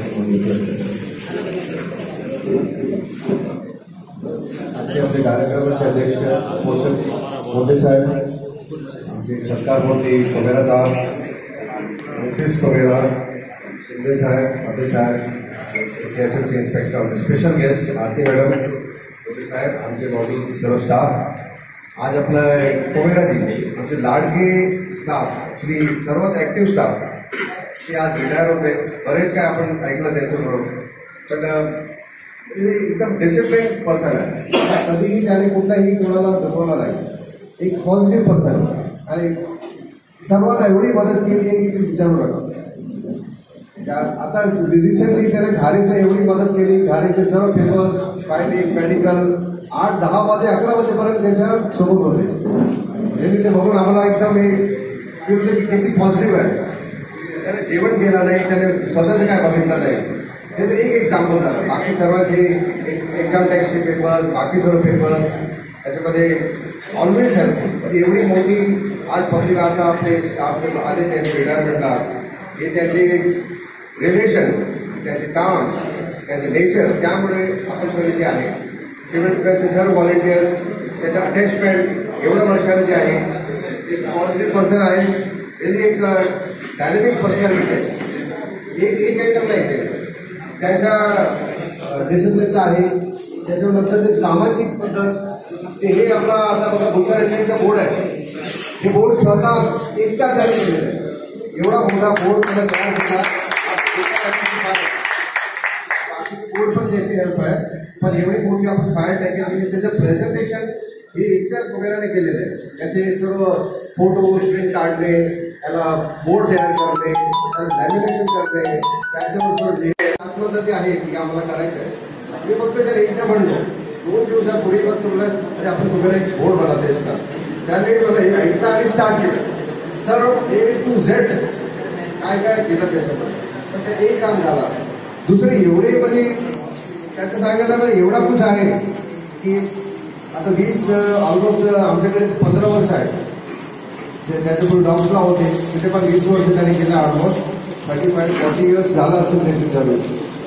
आजचे आपले कार्यक्रमाचे अध्यक्ष मोठे साहेब, आमचे सरकार मोठी कोमेरा साहब, मिसेस कोमेरा, शिंदे साहेब, मोठे साहेब, सीएसएफचे inspector, special guest Aarti madam, मोठे साहेब, आमचे बॉडी सर्व स्टाफ। आज आपलं कोमेराजी आमचे लाडके स्टाफ, ॲक्च्युली सर्वात ॲक्टिव्ह स्टाफ ते आज रिटायर होते। बरेच काय आपण ऐकलं त्यांच्याबरोबर, पण एकदम डिसिप्लिन पर्सन आहे, कधीही त्याने कुठलाही कोणाला दबवला नाही, एक पॉझिटिव्ह पर्सन आणि सर्वांना एवढी मदत केली आहे की ती विचारू नका। आता रिसेंटली त्याने घारीचं एवढी मदत केली, घारीचे सर्व पेपर्स फायलिंग मेडिकल आठ दहा वाजे अकरा वाजेपर्यंत त्याच्या सोबत होते। हे ते बघून आम्हाला एकदम हे फिरले की किती पॉझिटिव्ह आहे। त्याने जेवण केलं नाही, त्याने स्वतःचं काय बघितलं नाही, हे तर एक एक्झाम्पल झालं। बाकी सर्वांचे इन्कम टॅक्सचे पेपर्स, बाकी सर्व पेपर्स त्याच्यामध्ये ऑलवेज हेल्पफुल। म्हणजे एवढी मोठी आज पब्लिक आता आपले स्टाफ आले त्यांचे रिटायरमेंटला, हे त्याचे रिलेशन, त्याचे काम, त्याचे नेचर, त्यामुळे आपण सगळे जे आहे सिव्हिल डिफेन्सचे सर्व व्हॉलेंटियर्स, त्याच्या अटॅचमेंट एवढ्या वर्षाने जे आहे एक पॉझिटिव्ह पर्सन आहे, त्यांनी एक डायनेमिक पर्सनॅलिटी आहे, एक एक आयटम नाही ते त्याच्या डिसिप्लिनचा आहे, त्याच्यानंतर ते कामाची पद्धत ते हे आपला आता बघा बुचा रेल्वेचा बोर्ड आहे, हे बोर्ड स्वतः एकटा तयार केलेलं आहे, एवढा मोठा बोर्ड त्याला तयार केला, बोर्ड पण त्याची हेल्प आहे, पण एवढी मोठी आपण फायर टँकर केली त्याचं प्रेझेंटेशन हे एकट्या कुबेराने केलेलं आहे, त्याचे सर्व फोटो प्रिंट काढणे, त्याला बोर्ड तयार करणे, त्याला लॅमिनेशन करणे, त्याच्यावर आत्मदती आहे की आम्हाला करायचं आहे. मी फक्त त्याला एकदा म्हणलो दोन दिवसापूर्वी फक्त म्हणलं तरी आपण कुबेरा एक बोर्ड बनवतेस का, त्याने मला हे ऐकलं आणि स्टार्ट केलं सर्व ए टू झेड काय काय केलं त्याच्यामध्ये, पण ते एक काम झाला. दुसरे एवढे म्हणजे त्याचं सांगायला मला एवढा कुछ आहे की आता वीस ऑलमोस्ट आमच्याकडे पंधरा वर्ष आहे, त्याच्याकडून डॉग्सला होते तिथे पण वीस वर्ष त्यांनी केलं, almost thirty five forty years झाला असेल त्याची सर्व्हिस.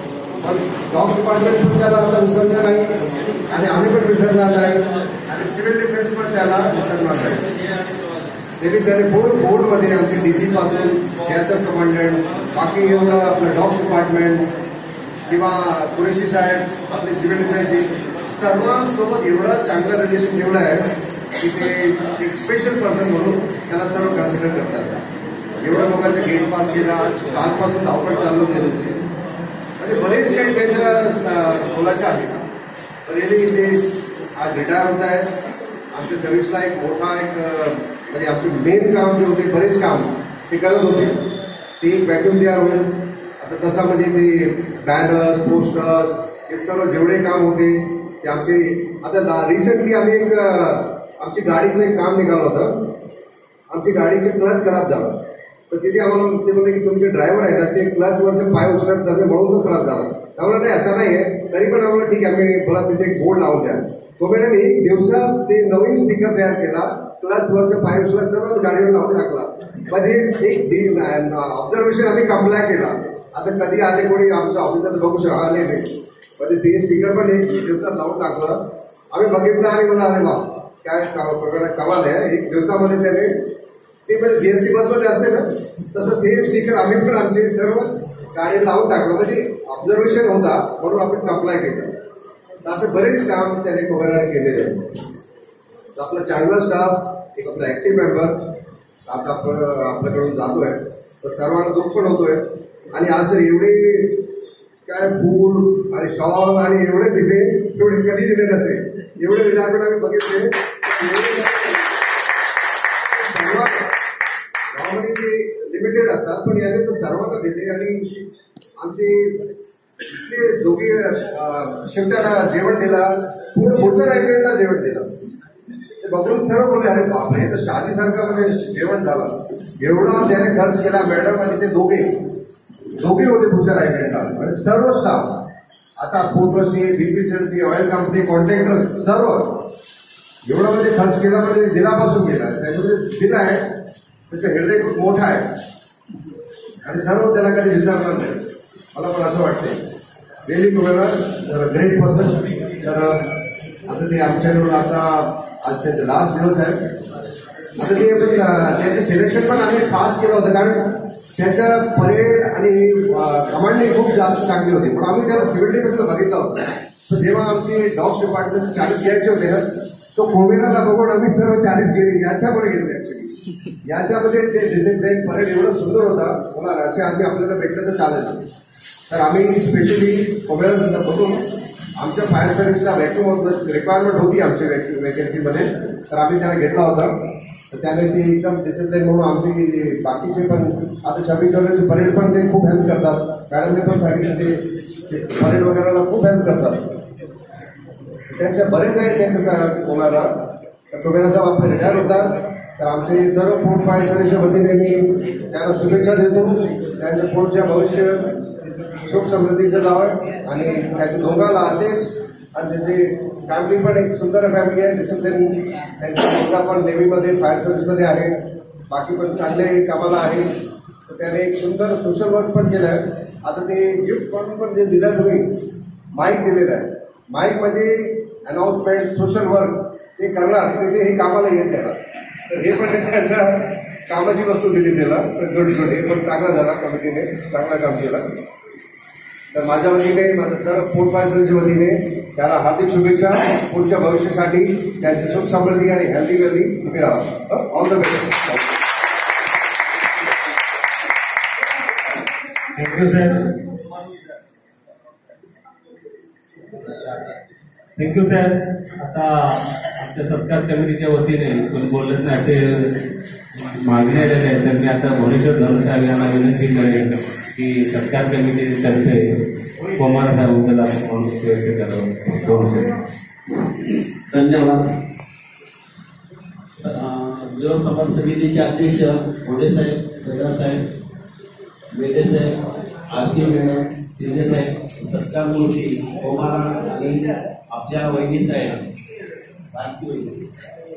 पण डॉग्स डिपार्टमेंट पण त्याला आता विसरणार नाही आणि आम्ही पण विसरणार नाही आणि सिव्हिल डिफेन्स पण त्याला विसरणार नाही. त्यांनी त्याने पूर्ण बोर्डमध्ये आमचे डी सी पासून गॅसर कमांडंट बाकी एवढं आपलं डॉग्स डिपार्टमेंट किंवा कुरेशी साहेब आपले सिव्हिल डिफेन्सचे सर्वांसोबत एवढं चांगलं रिलेशन ठेवलं आहे की ते एक स्पेशल पर्सन म्हणून त्याला सर्व कन्सिडर करतात. एवढ्या लोकांचा गेट पास केला, कालपासून धावपळ चालू केली, म्हणजे बरेच काही त्यांच्या बोलायचं आहे. पण यांनी ते आज रिटायर होत आहे. आमच्या सर्व्हिसला एक मोठा एक म्हणजे आमचे मेन काम जे होते बरेच काम ते करत होते, ते एक व्हॅक्युम तयार होईल आता तसा म्हणजे ते बॅनर्स पोस्टर्स हे सर्व जेवढे काम होते ते आमचे. आता रिसेंटली आम्ही एक आमची गाडीचं एक काम निघालं होतं, आमची गाडीचे क्लच खराब झालं तर तिथे आम्हाला ते म्हणले की तुमचे ड्रायव्हर आहे ना ते क्लचवरचे पाय उचलत तसे म्हणून तो खराब झाला. त्यामुळे नाही असं नाही आहे, तरी पण आम्हाला ठीक आहे आम्ही मला तिथे एक बोर्ड लावून द्या. कुबेराने एक दिवसात ते नवीन स्टिकर तयार केला, क्लचवरचे पाय उचलत सर्व गाडीवर लावून टाकला. म्हणजे एक ऑब्झर्वेशन आम्ही कंप्लाय केला. आता कधी आले कोणी आमच्या ऑफिसात बघू शकला नाही, म्हणजे ते स्टिकर पण एक दिवसात लावून टाकलं. आम्ही बघितलं आणि म्हणलं अरे वा काय कमाल आहे, एक दिवसामध्ये त्याने ते म्हणजे बीएसटी बसमध्ये असते ना तसं सेम स्टिकर आम्ही पण आमचे सर्व गाडी लावून टाकलं. म्हणजे ऑब्झर्वेशन होता म्हणून आपण कंप्लाय केलं. असं बरेच काम त्याने कुबेराने केलेले आहे. आपला चांगला स्टाफ एक आपला ऍक्टिव्ह मेंबर आता आपण आपल्याकडून जातोय तर सर्वांना दुःख पण होतोय. आणि आज तर एवढे काय फूल आणि शॉल आणि एवढे दिले एवढे कधी दिले नसेल, एवढे रिटायरमेंट आम्ही बघितले. नॉर्मली ते लिमिटेड असतात पण याने तर सर्वांना दिले. आणि आमचे इथले दोघे शिफ्टाला जेवण दिला, पूर्ण मोठं रायगडला जेवण दिलं. ते बघून सर्व बोलले अरे बापरे तर शादीसारखं म्हणजे जेवण झालं. एवढा त्याने खर्च केला. मॅडम आणि ते दोघे दोघे होते पुढच्या रायगडला, म्हणजे सर्व स्टाफ आता फोटोची बीपीसीएलची ऑइल कंपनी कॉन्ट्रॅक्टर सर्व एवढा म्हणजे खर्च केला, म्हणजे दिलापासून केला. त्याच्यामध्ये दिला आहे त्याचं हृदय खूप मोठा आहे आणि सर्व त्याला कधी विसरणार नाही. मला पण असं वाटतंय रिअली कुबेरा ग्रेट पर्सन. तर आता ते आमच्याकडून आता आज त्याचे लास्ट दिवस आहे. आता ते पण त्याचे सिलेक्शन पण आम्ही खास केलं होतं कारण त्याचं परेड आणि कमांडिंग खूप जास्त चांगली होती. पण आम्ही त्याला सिव्हिल डिफेन्सला बघितलं होतं तर जेव्हा आमचे डॉग्स डिपार्टमेंट चाळीस घ्यायचे होते ना तो कुबेराला बघून आम्ही सर्व चाळीस गेले याच्यामुळे घेतले. ऍक्च्युली याच्यामध्ये ते डिसिप्लिन परेड एवढं सुंदर होता मला असे आम्ही आपल्याला भेटलं तर चालेल. तर आम्ही स्पेशली कुबेरा बघून आमच्या फायर सर्व्हिसला व्हॅक्युम रिक्वायरमेंट होती आमच्या वॅकन्सीमध्ये तर आम्ही त्याला घेतला होता. तर त्याने ते एकदम डिसिप्लिन म्हणून आमचे बाकीचे पण आता छब्बीस जानेवारीचे परेड पण ते खूप हेल्प करतात. मॅडमने पण सांगितलं ते परेड वगैरेला खूप हेल्प करतात. त्यांच्या बरेच आहेत त्यांच्या कोणाला कुबेरा साहेब आपले रिटायर होतात तर आमचे सर्व फूड फायर सर्व्हिसच्या वतीने मी त्यांना शुभेच्छा देतो. त्यांच्या पुढच्या भविष्य सुख समृद्धीचं जावं आणि त्याच्या दोघांना असेच आणि त्याची फॅमिली पण एक सुंदर फॅमिली आहे. डिसिप्लिन त्यांचा मुलगा पण नेव्हीमध्ये फायर सर्व्हिसमध्ये आहे, बाकी पण चांगले कामाला आहे. तर त्याने एक सुंदर सोशल वर्क पण केलं आहे. आता ते गिफ्ट म्हणून पण जे दिलं तुम्ही माईक दिलेलं आहे. माईक म्हणजे अनाउन्समेंट सोशल वर्क ते करणार ते हे कामाला येत त्याला. तर हे पण त्यांच्या कामाची वस्तू दिली त्याला. तर गुड गुड हे पण चांगला झाला, कमिटीने चांगला काम केलं. तर माझ्या वतीने माझं सर्व फूड पार्सलच्या वतीने त्याला हार्दिक शुभेच्छा. पुढच्या भविष्यासाठी त्यांची सुख समृद्धी आणि हेल्दी वेल्दी उभी राहा. All the best. Thank you sir. Thank you sir. आता आमच्या सत्कार कमिटीच्या वतीने कोणी बोलत नाही असे मागणी आलेले आहेत. तर मी आता भुवनेश्वर धनुसाहेब यांना विनंती करेन की सत्कार कमिटीतर्फे कोमार साहेबांचा व्यक्त करावं. धन्यवाद. जो समाज समितीचे अध्यक्ष घोडे साहेब, सदा साहेब, मेढे साहेब, आरती मॅडम, शिंदे साहेब, सत्कार मूर्ती, कोमारा आणि आपल्या वहिनी साहेब आरती वहिनी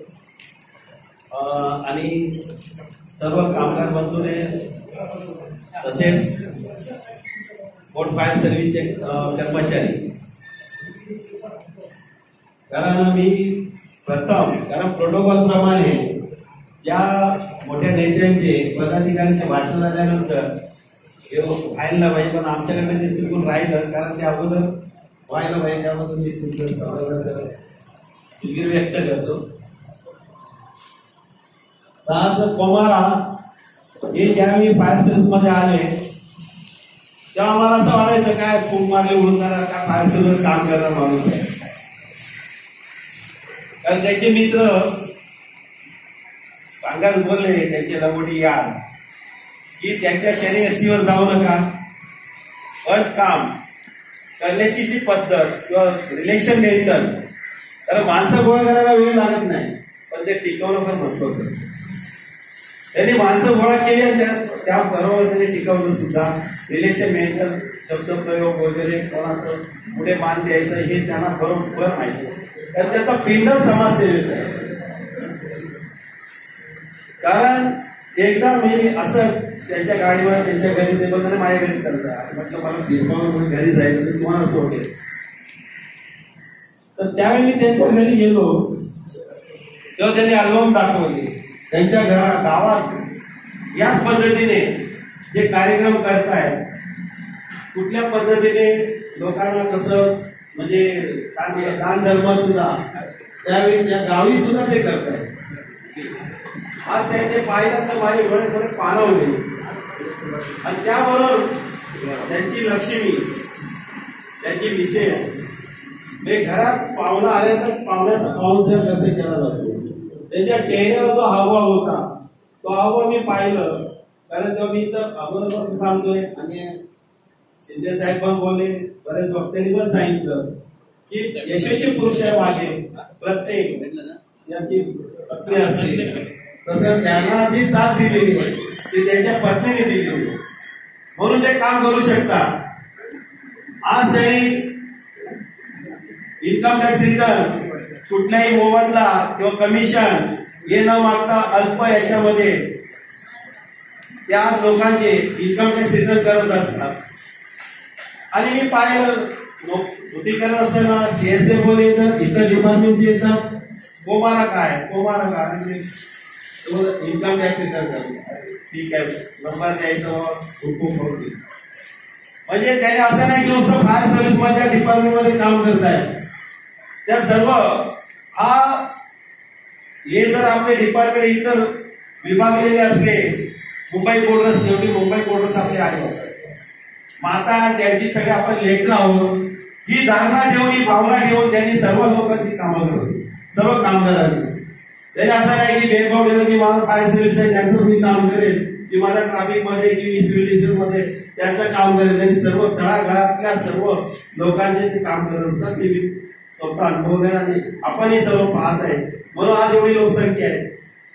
आणि सर्व कामगार बंधूने तसेच कोर्ट फायर सर्व्हिसचे कर्मचारी. कारण मी प्रथम कारण प्रोटोकॉल प्रमाणे ज्या मोठ्या नेत्यांचे पदाधिकाऱ्यांचे भाषण झाल्यानंतर व्हायला पाहिजे, पण आमच्याकडे ते चुकून राहिलं. कारण ते अगोदर व्हायला पाहिजे, त्यामधून मी तुमचं सर्वांना दिलगिरी व्यक्त करतो. आज कोमारा हे ज्यावेळी फायर सर्व्हिस मध्ये आले तेव्हा मला असं वाटायचं काय फूक मारले उडून जाणार का फायर सर्व्हिस काम करणार माणूस आहे. कारण त्याचे मित्र सांगायला बोलले त्याचे लंगोटी यार की त्यांच्या शनी एसटीवर जाऊ नका, पण काम करण्याची जी पद्धत किंवा रिलेशन मेंटेन, तर माणसं गोळा करायला वेळ लागत नाही, पण ते टिकवणं पण महत्वाचं असतं. त्यांनी माणसं गोळा केली आणि त्याबरोबर त्यांनी टिकवलं सुद्धा. रिलेशन मेंटेन, शब्दप्रयोग वगैरे कोणाचं पुढे मान द्यायचं हे त्यांना बरोबर माहिती आहे. कारण त्याचा पिंड समाजसेवेचा आहे. कारण एकदा मी असंच त्यांच्या गाडीवर त्यांच्या घरी ते बघताना माझ्या घरी चालतात, म्हटलं मला फिरकावून घरी जायचं तर तुम्हाला सोडेल. तर त्यावेळी मी त्यांच्या घरी गेलो तेव्हा त्यांनी अल्बम दाखवले. त्यांच्या घरात गावात याच पद्धतीने जे कार्यक्रम करतायत, कुठल्या पद्धतीने लोकांना कसं म्हणजे काय म्हणतात दान धर्म सुद्धा त्यावेळी त्या गावी सुद्धा ते करतायत. आज त्यांचे पाहिलं तर माझे डोळे थोडे पाणवले. आणि त्याबरोबर त्यांची लक्ष्मी, त्यांची मिसेस, म्हणजे घरात पाहुणा आल्यानंतर पाहुण्याचा पाहुणचार कसं केला जातो, त्यांच्या चेहऱ्यावर जो हावभाव होता तो हावभाव मी पाहिलं. कारण तेव्हा मी इथं अगोदरपासून सांगतोय आणि शिंदे साहेब पण बोलले, बरेच वक्त्यांनी पण सांगितलं की यशस्वी पुरुष आहे मागे प्रत्येक यांची पत्नी असते, तसं त्यांना जी साथ दिलेली आहे ती त्यांच्या पत्नीने दिलेली, म्हणून ते काम करू शकतात. आज त्यांनी इन्कम टॅक्स रिटर्न कुठल्याही मोबदला किंवा कमिशन हे न मागता अल्प याच्यामध्ये त्या लोकांचे इन्कम टॅक्स रिटर्न करत असतात. आणि मी पाहिलं धोती करत असताना सीएसए बोल येतात, इतर डिपार्टमेंटचे येतात. कोमारा काय कोमारा काय म्हणजे इन्कम टॅक्स रिटर्न करतात, ठीक आहे नंबर द्यायचं हुकूम होती. म्हणजे त्याने असं नाही की नुसतं फायर सर्व्हिस मध्ये डिपार्टमेंट मध्ये काम करतायत. त्या सर्व हा हे जर आपले डिपार्टमेंट इतर विभागलेले असले, मुंबई कोर्टस शेवटी मुंबई कोर्टस आपले आहे, माता त्यांची सगळे आपण लेकर आहोत ही धारणा ठेवून ही भावना ठेवून त्यांनी सर्व लोकांची कामं करतो, सर्व कामगारांनी. त्याने असं नाही की भेदभाव ठेवलं की माझा फायर सर्व्हिस आहे त्यांचं मी काम करेल, की माझा ट्रॅफिक मध्ये की सिव्हिल मध्ये त्यांचं काम करेल. त्यांनी सर्व तळागाळातल्या सर्व लोकांचे ते काम करत असतात. ते स्वतः अनुभवल्या आणि आपण हे सर्व पाहत आहे, म्हणून आज एवढी लोकसंख्या आहे.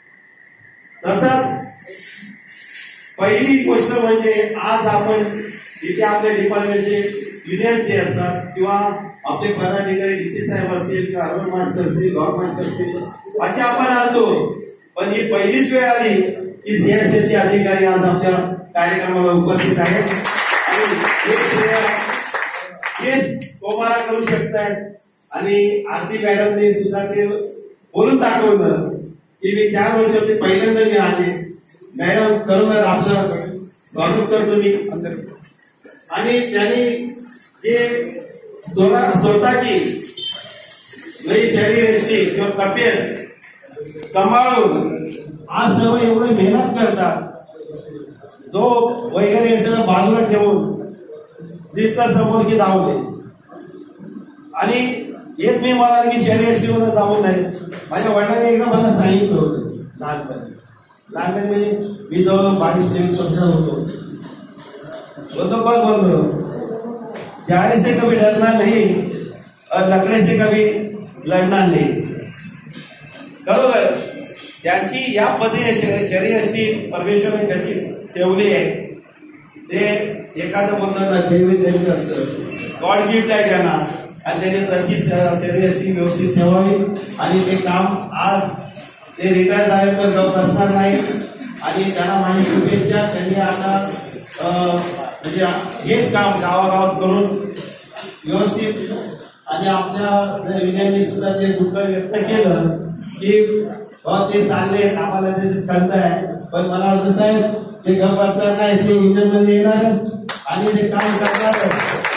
तसंच पहिली गोष्ट म्हणजे आज आपण इथे आपल्या डिपार्टमेंटचे युनियनचे असतात किंवा आपले पदाधिकारी डीसी साहेब असतील किंवा अर्बन मास्टर असतील, गॉड मास्टर असतील, असे आपण आणतो. पण ही पहिलीच वेळ आली की सीएसएलचे अधिकारी आज आपल्या कार्यक्रमाला उपस्थित आहेत आणि हेच कोमारा करू शकतायत. आणि आरती मॅडमने सुद्धा ते बोलून दाखवलं की मी चार वर्ष होते पहिल्यांदा मी आले. मॅडम खरोखर आपलं स्वागत करतो मी. आणि त्यांनी जे स्वतःची म्हणजे शरीर यष्टी किंवा तब्येत सांभाळून आज सर्व एवढं मेहनत करतात. जो वगैरे सगळं बाजूला ठेवून दिसतं समोर की धावले. आणि हेच मी मला की शरीर यष्टीवर जाऊ नये. माझ्या वडिलांनी एकदा मला सांगितलं होतं लहानपणी. लहानपणी म्हणजे मी जवळ बावीस तेवीस वर्षाचा होतो. होतो बघ बोलतो जाने से कभी डरना नहीं और लकड़े से कभी लढणार नाही. बरोबर. त्यांची या पद्धतीने शरीर यष्टी परमेश्वराने कशी ठेवली आहे ते एखादं म्हणतात देवी देवी असतं. गॉड गिफ्ट आहे त्यांना आणि त्यांनी तशी शरीर यष्टी व्यवस्थित ठेवावी. आणि ते काम आज ते रिटायर झाले तर गप असणार नाही. आणि त्यांना माझी शुभेच्छा. त्यांनी आता म्हणजे हेच काम गावागावात करून व्यवस्थित. आणि आपल्या विनयाने सुद्धा ते दुःख व्यक्त केलं की ते चालले आम्हाला ते खंत आहे. पण मला वाटतं साहेब ते गप असणार नाही. ते युनियन मध्ये येणारच आणि ते काम करणारच.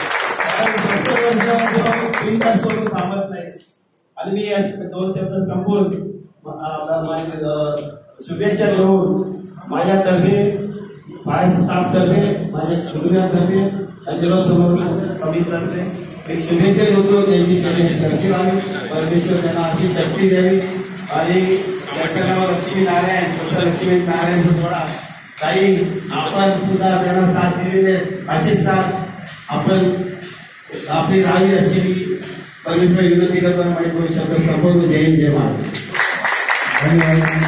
सोडून थांबत नाही. आणि मी दोन शब्द संपून शुभेच्छा देऊन माझ्यातर्फे फायर स्टाफ तर्फे माझ्या कुटुंबियांतर्फे आणि जिल्हा समोर समितीतर्फे एक शुभेच्छा देतो. त्यांची शरीर कशी राहावी. परमेश्वर त्यांना अशी शक्ती द्यावी. आणि त्याचं नाव लक्ष्मी नारायण. तसं लक्ष्मी नारायण थोडा काही आपण सुद्धा त्यांना साथ दिलेले अशीच साथ आपण आपली राहावी अशी मी परमेश्वर विनंती करतो. माझे दोन शब्द संपवतो. जय हिंद जय महाराष्ट्र. धन्यवाद.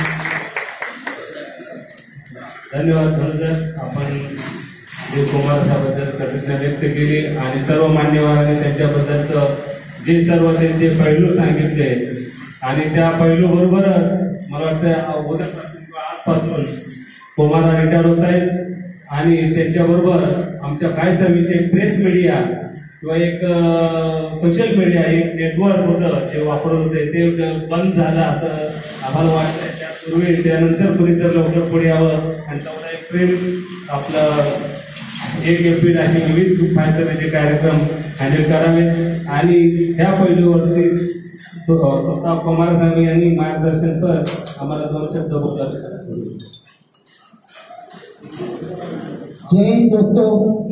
धन्यवाद धनुसर. आपण जे कुमार साहेबांबद्दल प्रतिज्ञा व्यक्त केली आणि सर्व मान्यवरांनी त्यांच्याबद्दलचं जे सर्व त्यांचे पैलू सांगितले आणि त्या पैलू बरोबरच मला वाटतं उद्यापासून किंवा आजपासून कुमार रिटायर होत आहेत. आणि त्याच्याबरोबर आमच्या काय सर्वीचे प्रेस मीडिया किंवा एक सोशल मीडिया एक नेटवर्क होतं जे वापरत होते ते बंद झालं असं आम्हाला वाटतंय. त्यापूर्वी त्यानंतर कुणी तर लवकर पुढे यावं आणि चौदा एप्रिल आपलं एक एप्रिल असे विविध फायसरचे कार्यक्रम हँडल करावे. आणि ह्या पैलूवरती स्वतः कुमार साहेब यांनी मार्गदर्शन कर आम्हाला दोन शब्द बोलतात. जय हिंद दोस्तों.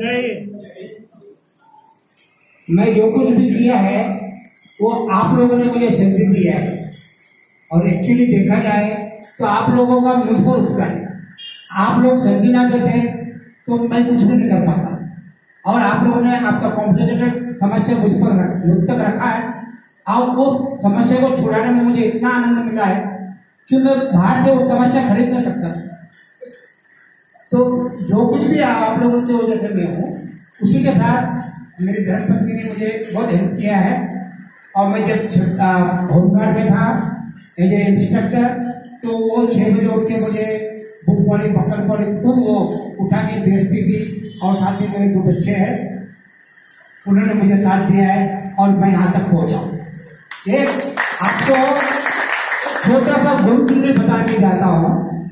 मैं जो कुछ भी किया है वो आप लोगों ने मुझे संदेश दिया है. और एक्चुअली देखा जाए तो आप लोगों का मुझ पर उपकार है. आप लोग संधि ना देते तो मैं कुछ भी नहीं कर पाता. और आप लोगों ने आपका कॉम्प्लिकेटेड समस्या मुझ पर मुझ तक रखा है. और उस समस्या को छुड़ाने में मुझे इतना आनंद मिला है कि मैं बाहर से वो समस्या खरीद नहीं सकता. तो जो कुछ भी आप लोगों की वजह से मैं हूँ उसी के साथ मेरी धर्मपत्नी ने मुझे बहुत हेल्प किया है. और मैं जब होमगार्ड में था एज ए इंस्पेक्टर तो वो छः बजे उठ के मुझे बुक पड़ी पकड़ पड़ी खुद वो उठा के भेजती थी. और साथ ही मेरे दो बच्चे हैं उन्होंने मुझे साथ दिया है और मैं यहाँ तक पहुँचा. एक आपको छोटा सा गुण भी बता के जाता हूँ.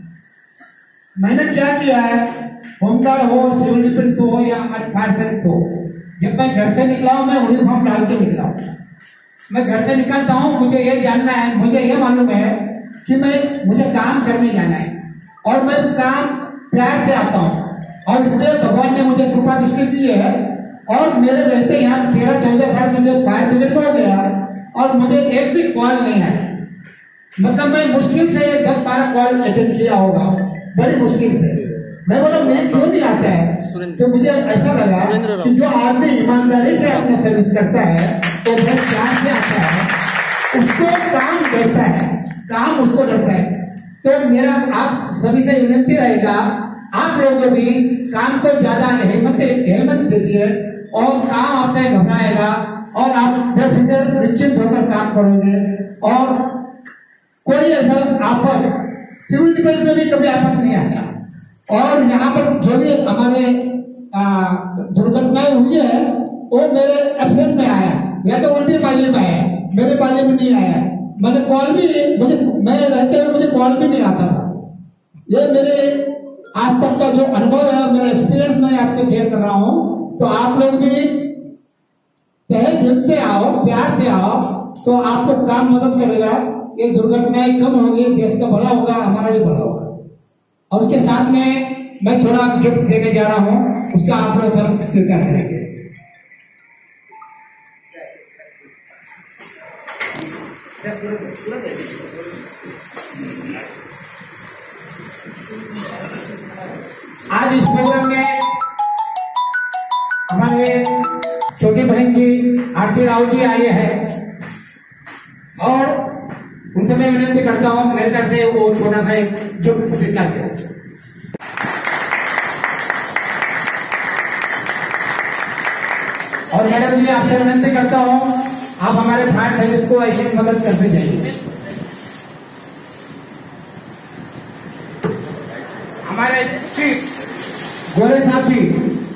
मैंने क्या किया है, होमगार्ड हो, सिविल डिफेंस हो या हमारे फायर सर्विस हो, जब मैं घर से निकला हूँ मैं यूनिफॉर्म डाल के निकला हूँ. मैं घर से निकलता हूँ मुझे ये जानना है, मुझे ये मालूम है कि मैं मुझे काम करने जाना है और मैं काम प्यार से आता हूँ. और इसलिए भगवान ने मुझे कृपा दृष्टि दी है. और मेरे रहते यहाँ तेरह चौदह साल मुझे फायर ब्रिगेड में हो गया और मुझे एक भी कॉल नहीं आया. मतलब मैं मुश्किल से दस बारह कॉल अटेंड किया होगा, बड़ी मुश्किल से. मैं बोला मैं क्यों नहीं आता है, तो मुझे ऐसा लगा कि जो आदमी ईमानदारी से अपने सर्विस करता है तो मैं प्यार से आता है, उसको काम डरता है, काम उसको डरता है. तो मेरा आप सभी से विनती रहेगा आप लोग भी काम को ज्यादा अहमियत अहमियत दीजिए और काम आपसे घबराएगा और आप बेफिक्र निश्चिंत होकर काम करोगे. और कोई ऐसा आपद सिविल डिफेंस में भी कभी आपद नहीं आया. और यहाँ पर जो भी हमारे दुर्घटनाएं हुई है वो मेरे एब्सेंट में आया या तो उल्टी पाली में आया, मेरे पाली में नहीं आया. मैंने कॉल भी मुझे मैं रहते हुए मुझे कॉल भी नहीं आता था। ये मेरे आज तक का जो अनुभव है, मेरा एक्सपीरियंस मैं आपसे शेयर कर रहा हूँ। तो आप लोग भी तहे दिल से आओ, प्यार से आओ, तो आपको काम मदद करेगा। ये दुर्घटनाएं कम होगी, देश का भला होगा, हमारा भी भला होगा। और उसके साथ में मैं थोड़ा गिफ्ट देने जा रहा हूँ, उसका आप लोग सब स्वीकार करेंगे। आज इस प्रोग्राम में हमारे छोटी बहन जी आरती राव जी आए हैं और उनसे मैं विनती करता हूं मेरे तरफ से वो छोटा सा एक गिफ्ट स्वीकार करें। और मैडम जी आपसे विनती करता हूं आप हमारे फायर सर्विस को ऐसे मदद करते जाइए। हमारे चीफ गोरे साहब जी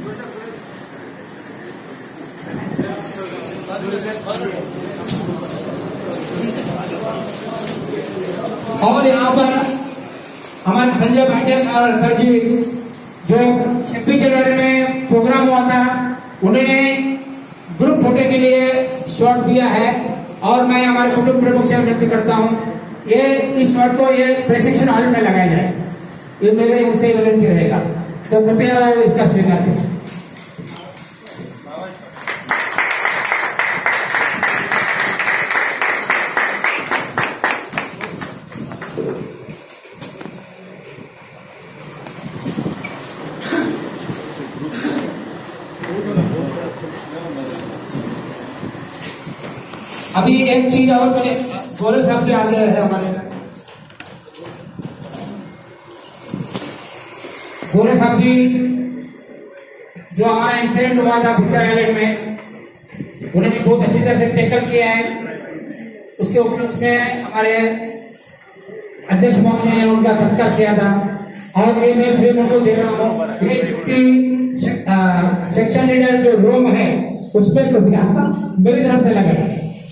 और यहाँ पर हमारे संजय पाटिल और सर जी जो छब्बीस जनवरी में प्रोग्राम हुआ था, उन्होंने ग्रुप फोटो के लिए शॉट दिया है। और मैं हमारे कुटुंब प्रमुख से विनती करता हूँ ये इस शॉट को ये प्रशिक्षण हॉल में लगाया जाए, ये मेरे उनसे विनती रहेगा। तो कृपया वो इसका स्वीकार करें। अभी एक चीज और मुझे गोरे साहब से आगे है, हमारे गोरे साहब जी जो हमारा इंसिडेंट हुआ था भुच्चा आइलैंड में, उन्होंने बहुत अच्छी तरह से टैकल किया है। उसके उपलक्ष्य में हमारे अध्यक्ष महोदय ने उनका सत्कार किया था और ये मैं फ्रेम उनको दे रहा हूँ। ये डिप्टी सेक्शन लीडर जो रोम है उस पर कृपया मेरी तरफ से लगाए।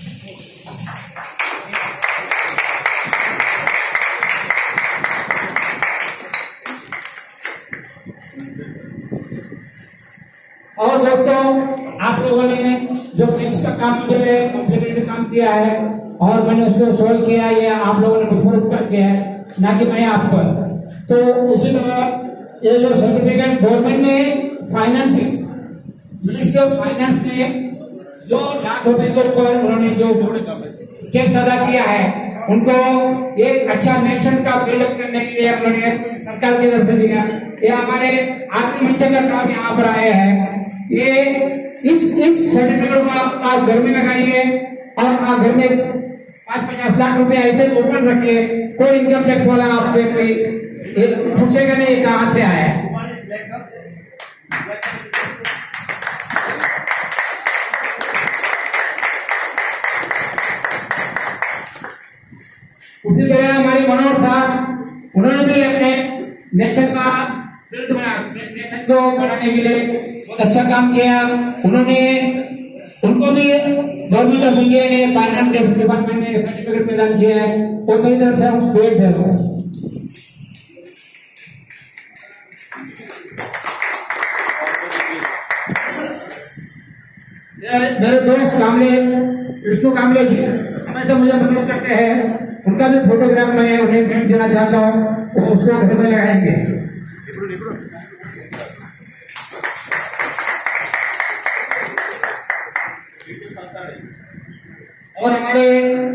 और दोस्तों आप लोगों ने जो फिक्स का काम मुझे कॉम्प्लीमेंट्री काम किया है और मैंने उसको सोल्व किया, ये आप लोगों ने मुझ पर उपकार किया है, ना कि मैं आप पर। तो उसी तरह ये जो सर्टिफिकेट गवर्नमेंट ने फाइनेंसिंग मिनिस्ट्री ऑफ फाइनेंस ने जो लाख रुपए के ऊपर उन्होंने जो टैक्स अदा किया है, उनको एक अच्छा नेशन का बिल्डअप करने के लिए उन्होंने सरकार की तरफ से दिया। ये हमारे आर्थिक मंच का काम यहाँ पर आए हैं। ये इस इस सर्टिफिकेट को आप, आप घर में लगाइए और आप घर में पांच पचास लाख रुपए ऐसे ओपन रखिए, कोई इनकम टैक्स वाला आप पे कोई पूछेगा नहीं कहां से आया है। उसी तरह हमारे मनोहर साहब, उन्होंने भी अपने नेशन का नेशन को बढ़ाने के लिए बहुत अच्छा काम किया। उन्होंने उनको भी गवर्नमेंट ऑफ इंडिया ने फाइनेंस डिपार्टमेंट ने सर्टिफिकेट प्रदान किया है और मेरी तरफ से हम पेड दे रहे हैं। मेरे दोस्त कामले विष्णु कामले जी हमेशा मुझे मदद करते हैं, उनका भी फोटोग्राफ मैं उन्हें भेंट देना चाहता हूँ, उसको घर में लगाएंगे। और हमारे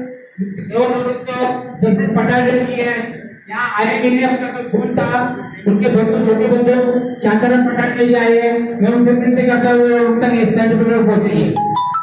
पटाखे की है यहाँ आने के लिए अपना कोई फोन था, उनके दोस्तों छोटे बंधु चांदाराम पटाखे ले आए, मैं उनसे विनती करता हूँ उन तक एक सर्टिफिकेट पहुंचाइए।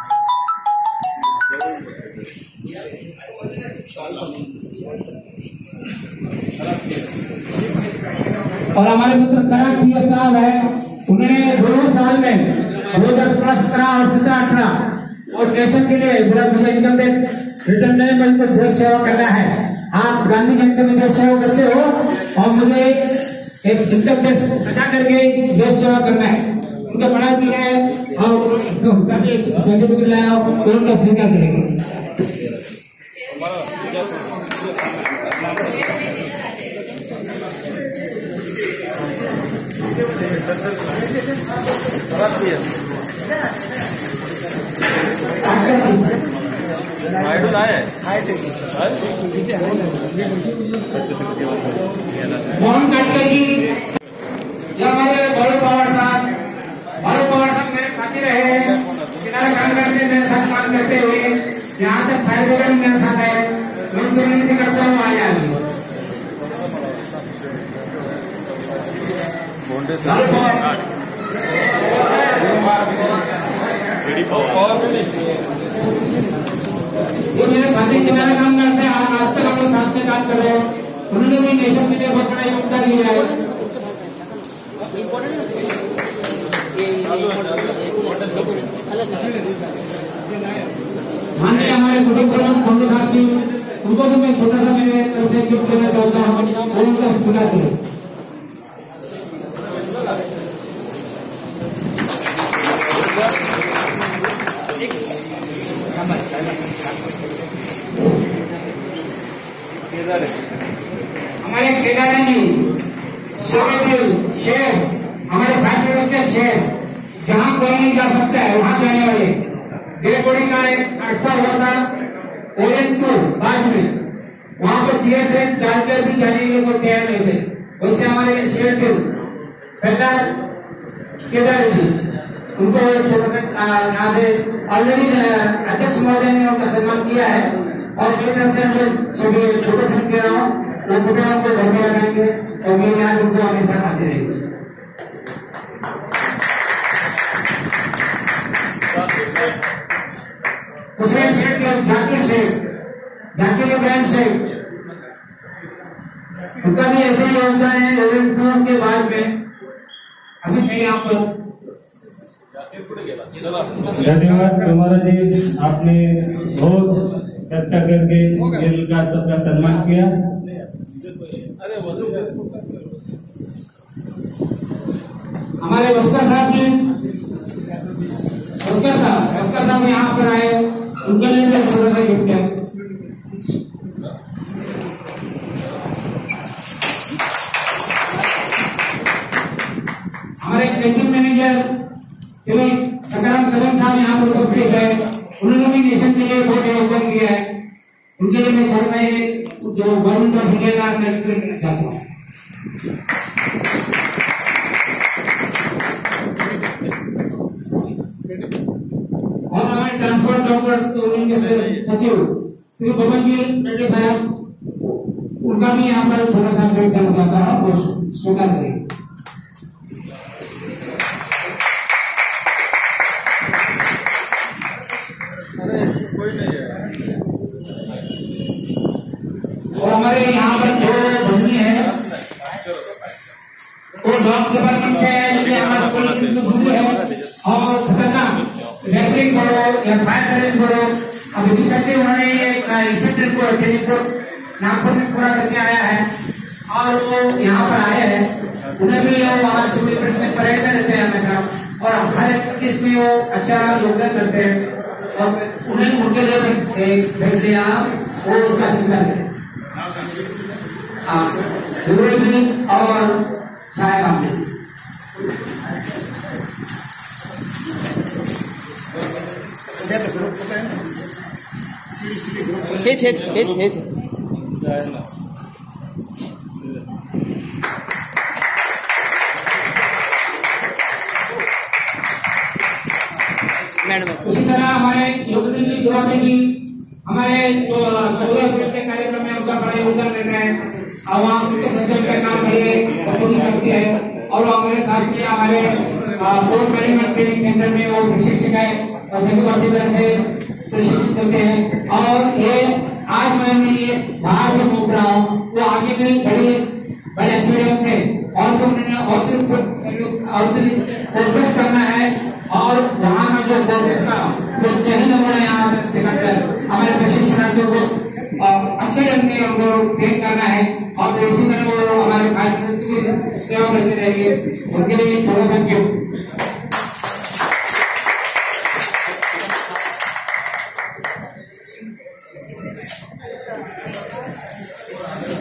और हमारे मित्र करार साहब है, उन्होंने दोनों साल में दो हजार सोलह सत्रह और सत्रह अठारह और नेशन के लिए बोला मुझे इनकम टैक्स रिटर्न नहीं, मुझे देश सेवा करना है। आप गांधी जयंती में देश सेवा करते हो और मुझे एक इनकम टैक्स अदा करके देश सेवा करना है। उनका बड़ा दिया है और सर्टिफिकेट लाया और उनका स्वीकार करेंगे। मोहन काटके जी, ये हमारे बड़े पवार साहब, बड़े पवार साहब मेरे साथी रहे, किनारे काम करते मेरे साथ काम करते हुए यहाँ तक फायर ब्रिगेड मेरे साथ है, मैं उनसे विनती करता हूँ आ जाइए। ये मेरे साथी किनारे काम करते हैं, आज तक हम लोग साथ में काम कर रहे हैं, उन्होंने भी नेशन के लिए बहुत बड़ा योगदान दिया है। माननीय हमारे कुटुंब प्रमुख बंधु साथी, उनको भी मैं छोटा सा मेरे तरफ से गिफ्ट देना चाहता हूँ, वो उनका स्वीकार करें। हमारे केदारा जी, शेर, हमारे फैक्ट्री के शेर, जहाँ कोई नहीं जा सकता है वहां जाने वाले गिरकोड़ी का एक अड़ता हुआ था ओरेंटू बाद में, वहां पर टीएसए डालकर भी जाने के लिए कोई तैयार नहीं थे। वैसे हमारे शेर थे पहला केदार जी, उनको छोटा आधे ऑलरेडी अध्यक्ष महोदय ने उनका सम्मान किया है और मेरे तरफ से हम लोग सभी छोटे फिल्म दे रहा हूँ, वो कृपया उनको घर में लगाएंगे और मेरी याद उनको हमेशा आती रहेगी। कुशल शेख के जाकिर शेख, जाकिर इब्राहिम शेख, उनका भी ऐसे ही योगदान है ओरेंटू के बाद में। अभी मैं यहाँ पर धन्यवाद कुमार जी, आपने बहुत चर्चा करके खेल का सबका सम्मान किया। हमारे बस्तर साहब जी, बस्तर साहब बस्तर साहब यहाँ पर आए, उनके लिए भी छोटा सा गिफ्ट है। हमारे कैंटीन मैनेजर श्री सकाराम कदम साहब यहाँ पर उपस्थित है, उन्होंने भी नेशन के लिए बहुत योगदान दिया है। उनके लिए मैं छोटा सा जो गवर्नमेंट ऑफ इंडिया का सर्टिफिकेट देना चाहता हूँ। और हमारे ट्रांसपोर्ट डॉक्टर सचिव श्री बबन जी रेड्डी साहब, उनका भी यहाँ पर छोटा सा भेंट करना चाहता हूँ, वो स्वीकार करें। और हमारे यहाँ पर दो भूमि है, वो डॉग डिपार्टमेंट के हमारे पुलिस है और खतरनाक रेफरिंग करो या फायर सर्विस करो। अभी रिसेंटली उन्होंने एक इंस्पेक्टर को ट्रेनिंग नागपुर में पूरा करके आया है और वो यहाँ पर आए हैं, उन्हें भी हमारे सिविल डिफेंस में परेड में रहते हैं हमेशा और हर एक चीज में वो अच्छा योगदान करते हैं और उन्हें उनके लिए एक भेज दिया, वो उसका स्वीकार करें। जी और छाया कामदेव हेच हेच हेच हेच मैडम। उसी तरह हमारे योगिनी जी दुरानी जी हमारे जो चौदह अप्रैल के कार्यक्रम में उनका बड़ा योगदान रहता है और वहाँ उनके सज्जन का काम करिए बखूबी करती है और वो हमारे साथ में हमारे पोर्ट मैनेजमेंट ट्रेनिंग सेंटर में वो प्रशिक्षिकाएं और सभी को अच्छी तरह से प्रशिक्षित करते हैं। और ये आज मैं ये बाहर में घूम रहा हूँ, वो आगे भी बड़े बड़े अच्छे ढंग से और तो उन्होंने और कोशिश करना है और वहाँ में जो कोशिश का जो सही नमूना यहाँ दिखाकर हमारे प्रशिक्षणार्थियों को अच्छे ढंग से उनको ट्रेन करना है और इसी तरह वो हमारे कार्यक्रम की सेवा करते रहेंगे। उनके लिए छोटा सा गिफ्ट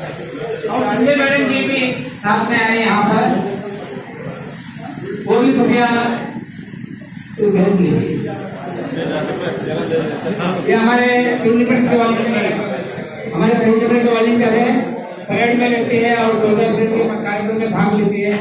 और संजय मैडम जी भी साथ में आए यहाँ पर, वो भी कृपया तो घेर लीजिए। ये हमारे टूर्नामेंट के वाले हमारे टूर्नामेंट के वॉलंटियर है, परेड में रहती है और चौदह अप्रैल के कार्यक्रम में भाग लेती है।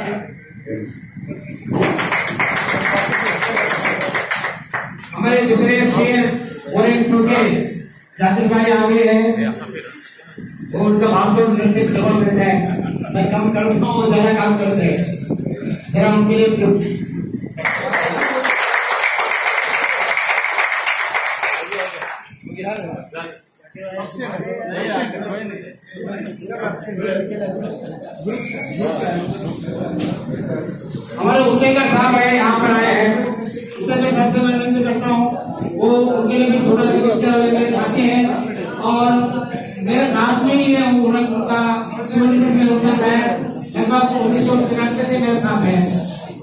हमारे दूसरे शेर और एक टूटे जाकिर भाई आगे है, वो उनका भाव तो नृत्य प्रभाव रहता है। मैं कम करता हूँ, ज्यादा काम करते हैं, जरा उनके लिए हमारे उनके का साहब है, यहाँ पर आए हैं। उनके साहब से मैं विनती करता हूँ, वो उनके लिए भी छोटा सा आते हैं और मेरे साथ में ही है वो उनका शिवलिंग में होता है। लगभग उन्नीस सौ तिरानवे से मेरे साथ है।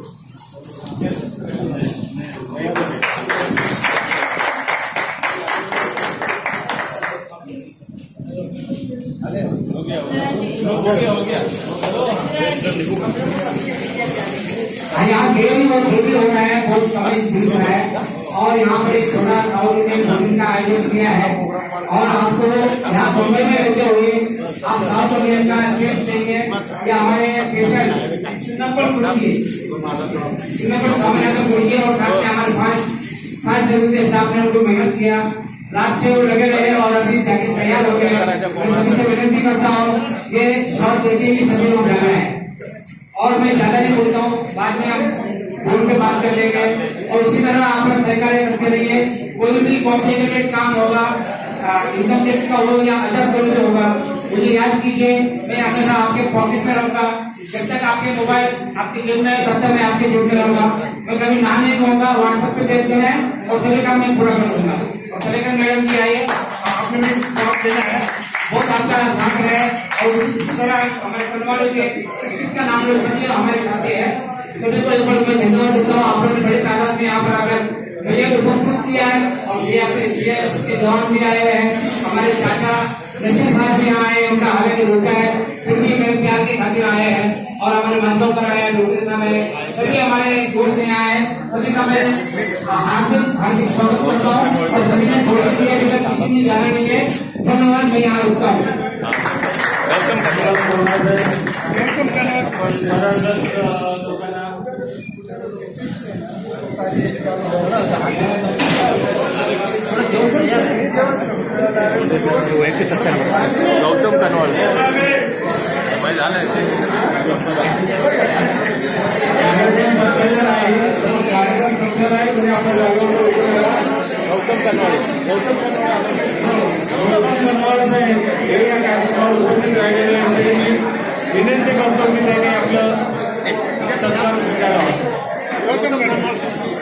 यहाँ गेम और गेम हो रहा है, बहुत समय दिख रहा है और यहाँ पर एक छोटा और का आयोजन किया है और आपको यहाँ बॉम्बे में रहते हुए आप साउथ इंडियन का टेस्ट देंगे। या हमारे पेशेंट चिन्नप्पड़ गुरुजी चिन्नप्पड़ स्वामीनाथन गुरुजी और साथ में हमारे पास पांच जरूरी स्टाफ ने उनको मेहनत किया, रात से वो लगे रहे और अभी जाके तैयार हो गए। मैं सभी से विनती करता हूँ ये शॉट देके ही सभी लोग जा रहे हैं और मैं ज्यादा नहीं बोलता हूँ, बाद में हम फोन पे बात कर लेंगे। और इसी तरह आप लोग सहकार्य करते रहिए। कोई भी कॉम्प्लिकेटेड काम होगा, इनकम टैक्स का हो या अदर कोई भी होगा, मुझे याद कीजिए, मैं हमेशा आपके पॉकेट में रहूंगा। जब तक आपके मोबाइल आपकी जेब में है तब तक मैं आपके जेब में रहूंगा। मैं कभी ना नहीं कहूंगा, व्हाट्सएप पे भेज देना है और सभी काम मैं पूरा कर दूंगा। और सलेकर मैडम जी आइए, आपने भी जवाब देना है, बहुत आपका ध्यान है। और इस तरह हमारे परिवार के किसका नाम लो सके हमारे साथी है, सभी को इस पर मैं धन्यवाद देता हूँ। आप लोगों ने बड़ी तादाद में यहाँ पर आकर भैया को उपस्थित किया है और ये अपने के दौरान भी आए हैं। हमारे चाचा नशीर भाई भी आए हैं, उनका हालांकि रोका है फिर भी मेरे प्यार के खातिर आए हैं और हमारे मंचों पर आए हैं, लोग है सभी हमारे दोस्त यहाँ आए, सभी का मैं हार्दिक हार्दिक स्वागत करता हूँ। और सभी ने छोड़ दिया अभी तक किसी ने जाना नहीं है, धन्यवाद। मैं यहाँ रुकता हूँ। गौतम कनवाल मोबाइल आला गौतम कनवाल गौतम विनंती करतो मी त्यांनी आपलं सत्कार स्वीकारावा। गौतम कनवाल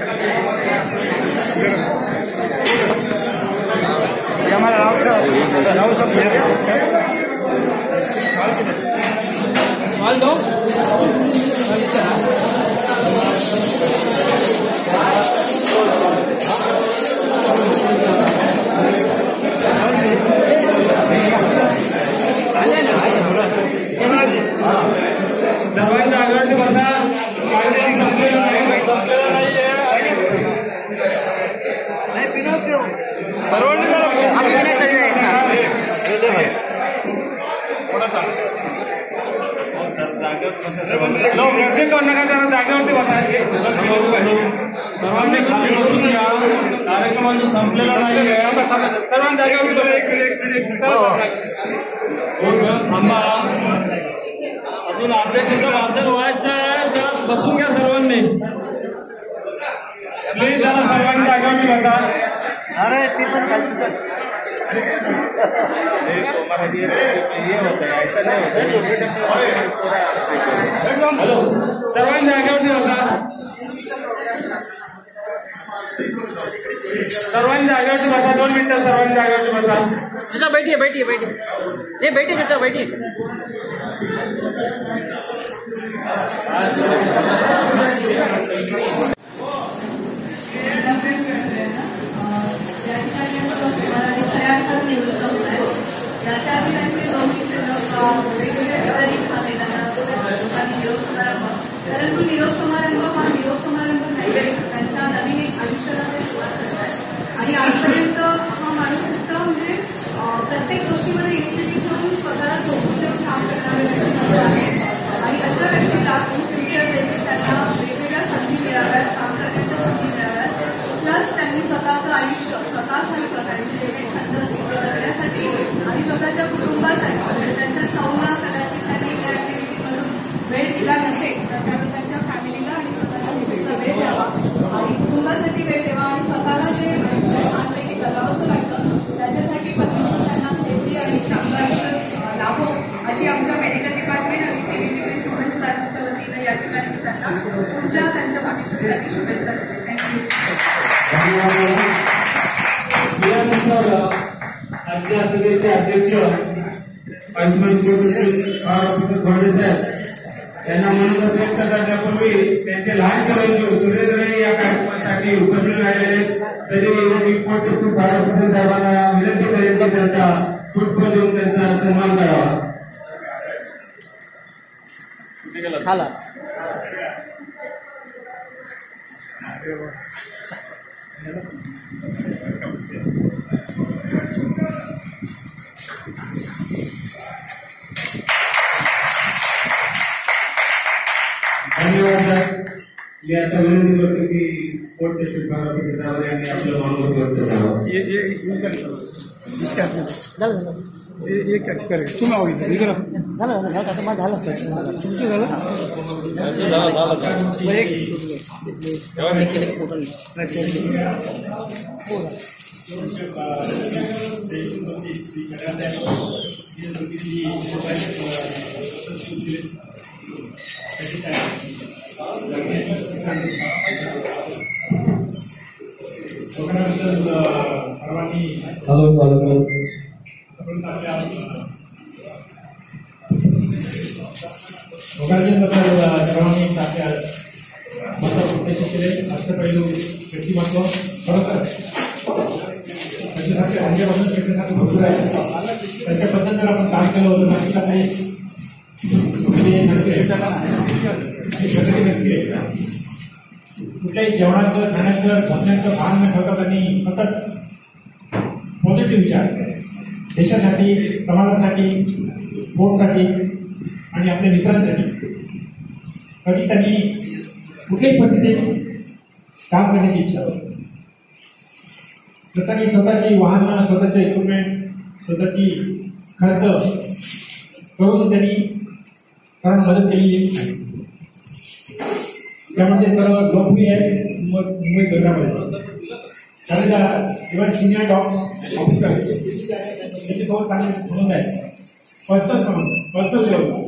हमारा राव साहब राव साहब माल दो सर्वांना आग्रह बसा, कायद्याने संपलेला नाही संपलेला नाहीये नाही पिनो क्यों परवडली जरा हम पिने चले जाए दे भाई लो गर्दी करू नका, जरा जागेवरती बसायचे। सर्वांनी खाली बसून घ्या, कार्यक्रमाचं संपलेला नाही आहे। सर्वांनी जागेवरती थांबा, अजून अध्यक्षाचं भाषण व्हायचं आहे, जरा बसून घ्या सर्वांनी प्लीज, जरा सर्वांनी जागेवरती बसा। अरे ती पण हॅलो, सर्वांनी जागेवरती बसा, सर्वांनी जागेवरती बसा, दोन मिनिटं सर्वांनी जागेवरती बसा। चाचा बैठिए बैठिए बैठिए नहीं बैठिए चाचा बैठिए। याच्या आधी त्यांचे लौकिक वेगवेगळ्या ठिकाणी भाग घेताना निरोप समारंभ, परंतु निरोप समारंभ हा निरोप समारंभ पुढच्या त्यांच्या बाकीच्यासाठी शुभेच्छा देते. थँक्यू. यानंतर आजच्या सभेचे अध्यक्ष ऑफिसर घोडे साहेब यांना मनोगत व्यक्त करण्यापूर्वी त्यांचे लहानचे बंधू सुरेंद्र या कार्यक्रमासाठी उपस्थित राहिलेले, तरी मी पोस्ट ऑफिसर साहेबांना विनंती करेन की त्यांचा पुष्प देऊन त्यांचा सन्मान करावा. धन्यवाद. मी आता विनंती करतो की कोर्ट जस्टिस बारापती साहेब यांनी आपलं मनोगत व्यक्त करावं. एक करेल तुम्ही आहो इथे इकडे झालं झालं झालं आता माझं झालं सर तुमचं झालं एक केलं फोटो सर्वांनी सर्वांनी आपल्या मत केले. अष्टपैलू व्यक्तिमत्व खरोखर त्याच्यासारखे राज्यापासून शिकण्यासाठी भरपूर आहे. त्याच्याबद्दल जर आपण काय केलं होतं माहिती नाही नक्की आहे. कुठल्याही जेवणाचं खाण्याचं झोपण्याचं भान न ठेवता त्यांनी सतत पॉझिटिव्ह विचार देशासाठी, समाजासाठी, स्पोर्टसाठी आणि आपल्या मित्रांसाठी कधी त्यांनी कुठल्याही परिस्थितीत काम करण्याची इच्छा होती. जसं की स्वतःची वाहनं, स्वतःचे इक्विपमेंट, स्वतःची खर्च करून त्यांनी सर्वांना मदत केलेली आहे. त्यामध्ये सर्व लोकप्रिय आहे मुंबई नगरामध्ये. इव्हन सिनियर डॉक्स ऑफिसर त्याच्यासोबत चांगले संबंध आहेत, पर्सनल संबंध, पर्सनल लेवल.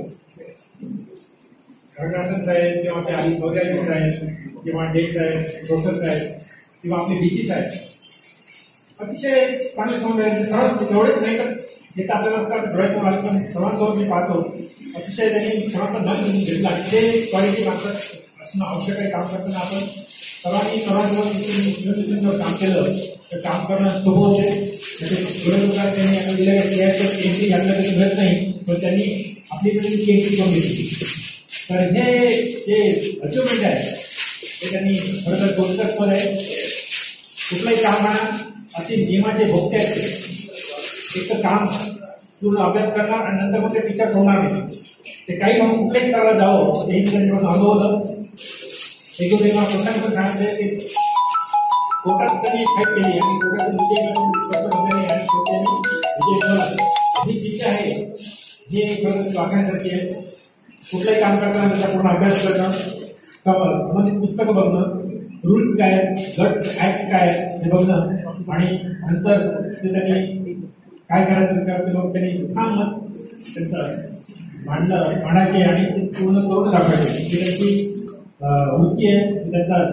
रघुनाथन साहेब किंवा ते आली चौधरी साहेब किंवा डे साहेब, प्रोफेसर साहेब किंवा आपले डी सी साहेब अतिशय चांगले संबंध आहेत. सर्व तेवढेच नाही तर हे तर आपल्याला डोळ्यासमोर आले, पण सर्वांसोबत मी पाहतो अतिशय त्यांनी सर्वांचा मन घेतला. ते क्वालिटी मात्र असणं आवश्यक आहे. काम करताना आपण सर्वांनी सर्वांसोबत काम केलं तर काम करणं सोपं होते. विरोधकांनी त्यांनी आपण दिलेल्या एंट्री यांना त्याची मिळत नाही, पण त्यांनी आपली एंट्री करून घेतली. तर हे जे अचिव्हमेंट आहे ते त्यांनी खरं तर गोष्टस्पद आहे. कुठलंही काम म्हणा अति नियमाचे भोगते आहेत. एक तर काम पूर्ण अभ्यास करणार आणि नंतर मग ते टीचर होणार नाही. ते काही म्हणून कुठल्याही करायला जावं ते त्यांच्याकडून अनुभवलं. एक दोन तेव्हा कोर्टाने पण सांगितलं की कोर्टात त्यांनी फाईट केली आणि कोर्टातून विजय वगैरे आणि शेवटी विजय मिळवला. ही शिक्षा आहे हे खरं वागण्यासारखी आहे. कुठलंही काम करताना त्याचा पूर्ण अभ्यास करणं, संबंधित पुस्तकं बघणं, रूल्स काय आहेत, गट ऍक्ट काय आहेत हे बघणं आणि नंतर ते त्यांनी काय करायचं त्याच्यावरती मग त्यांनी ठाम मत त्यांचं मांडलं मांडायचे आणि पूर्ण करून दाखवायचे. ही त्यांची वृत्ती आहे. त्यांचा